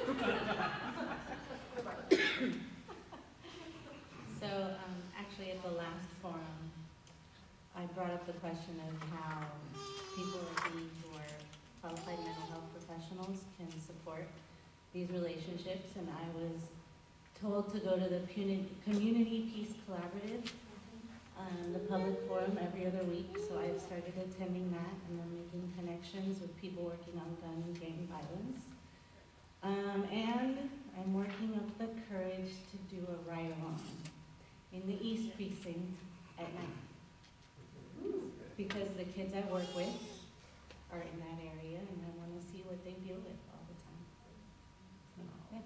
So actually at the last forum, I brought up the question of how people like me who are qualified mental health professionals can support these relationships, and I was told to go to the Community Peace Collaborative, the public forum every other week, so I've started attending that and then making connections with people working on gun and gang violence. And I'm working up the courage to do a ride-along in the East Precinct at night. Because the kids I work with are in that area, and I want to see what they deal with all the time. So,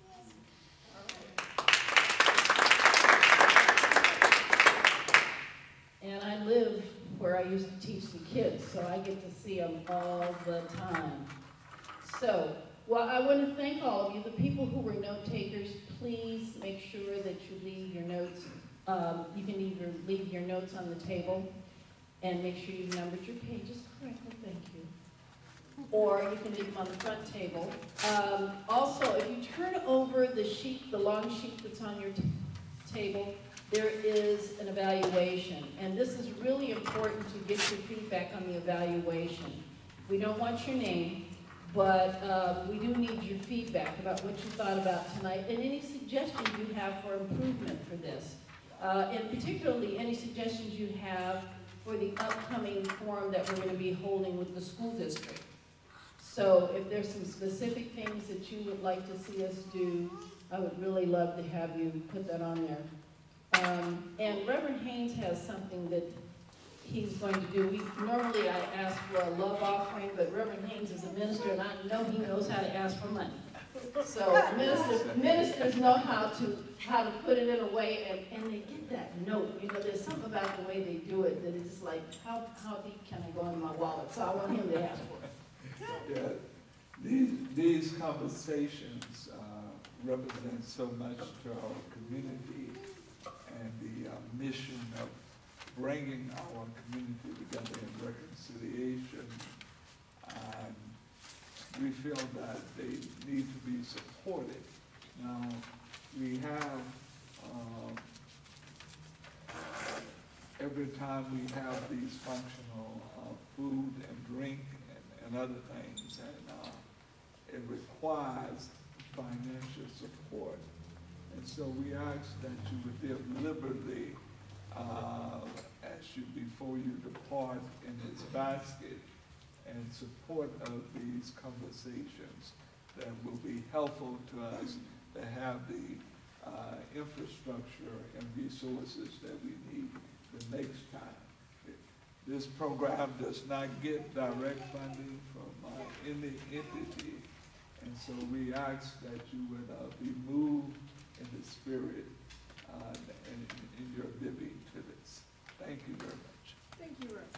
yeah. And I live where I used to teach the kids, so I get to see them all the time. So, well, I want to thank all of you. The people who were note takers, please make sure that you leave your notes. You can either leave your notes on the table and make sure you've numbered your pages correctly, thank you. Or you can leave them on the front table. Also, if you turn over the sheet, the long sheet that's on your table, there is an evaluation. And this is really important to get your feedback on the evaluation. We don't want your name, but we do need your feedback about what you thought about tonight and any suggestions you have for improvement for this. And particularly any suggestions you have for the upcoming forum that we're going to be holding with the school district. So if there's some specific things that you would like to see us do, I would really love to have you put that on there. And Reverend Haynes has something that he's going to do. Normally I ask for a love offering, but Reverend Haynes is a minister, and I know he knows how to ask for money. So ministers know how to put it in a way, and they get that note. You know, there's something about the way they do it that is like, how deep can I go in my wallet? So I want him to ask for it. Yeah, these conversations represent so much to our community and the mission of bringing our community together in reconciliation. We feel that they need to be supported. Now, we have, every time we have these functional food and drink and other things, and it requires financial support. And so we ask that you would live liberally before you depart in this basket, and support of these conversations that will be helpful to us to have the infrastructure and resources that we need the next time. This program does not get direct funding from any entity, and so we ask that you would be moved in the spirit and in your giving to this. Thank you very much. Thank you, Irving.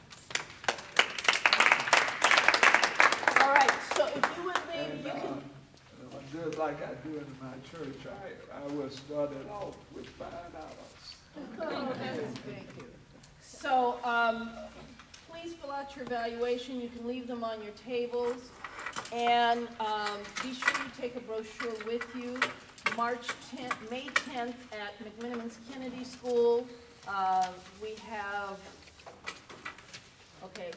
All right, so if you would leave, you can. Just like I do in my church, I will start it off with $5. Oh, thank you. So please fill out your evaluation. You can leave them on your tables. And be sure you take a brochure with you. May 10th at McMiniman's Kennedy School. We have, okay.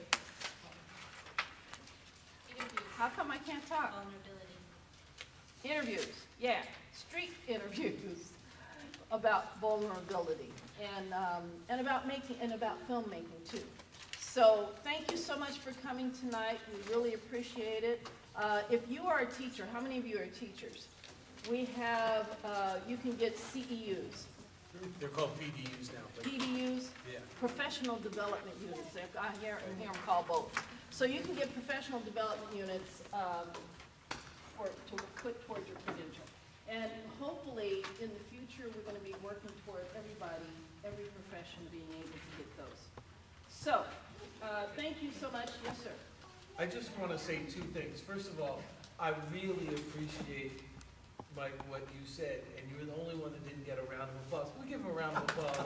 How come I can't talk? Interviews, yeah, street interviews about vulnerability and about filmmaking too. So thank you so much for coming tonight. We really appreciate it. If you are a teacher, how many of you are teachers? We have, you can get CEUs. They're called PDUs now. PDUs? Yeah. Professional Development Units. I hear them called both. So you can get professional development units to put towards your credential. And hopefully, in the future, we're going to be working toward every profession being able to get those. So, thank you so much. Yes, sir. I just want to say two things. First of all, I really appreciate, Mike, what you said, and you were the only one that didn't get a round of applause. We'll give him a round of applause.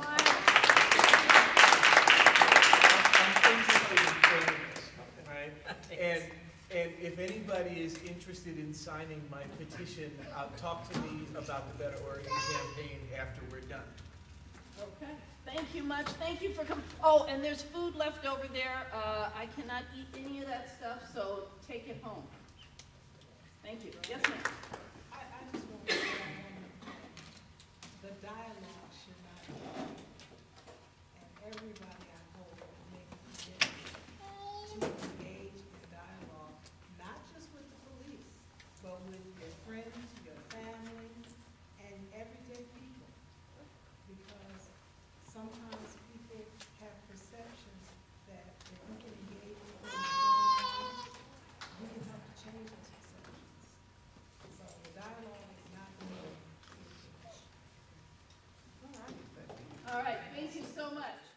I'm interested in framing this, right? And if anybody is interested in signing my petition, talk to me about the Better Oregon campaign after we're done. Okay. Thank you much. Thank you for coming. Oh, and there's food left over there. I cannot eat any of that stuff, so take it home. Thank you. Yes, ma'am. I just want to say the dialogue should not be, and everybody I hope makes a commitment to engage in dialogue, not just with the police, but with your friends, your family, and everyday people. Because sometimes people have perceptions that if we can engage with them, we can help to change those perceptions. So the dialogue is not new. All right. Thank you so much.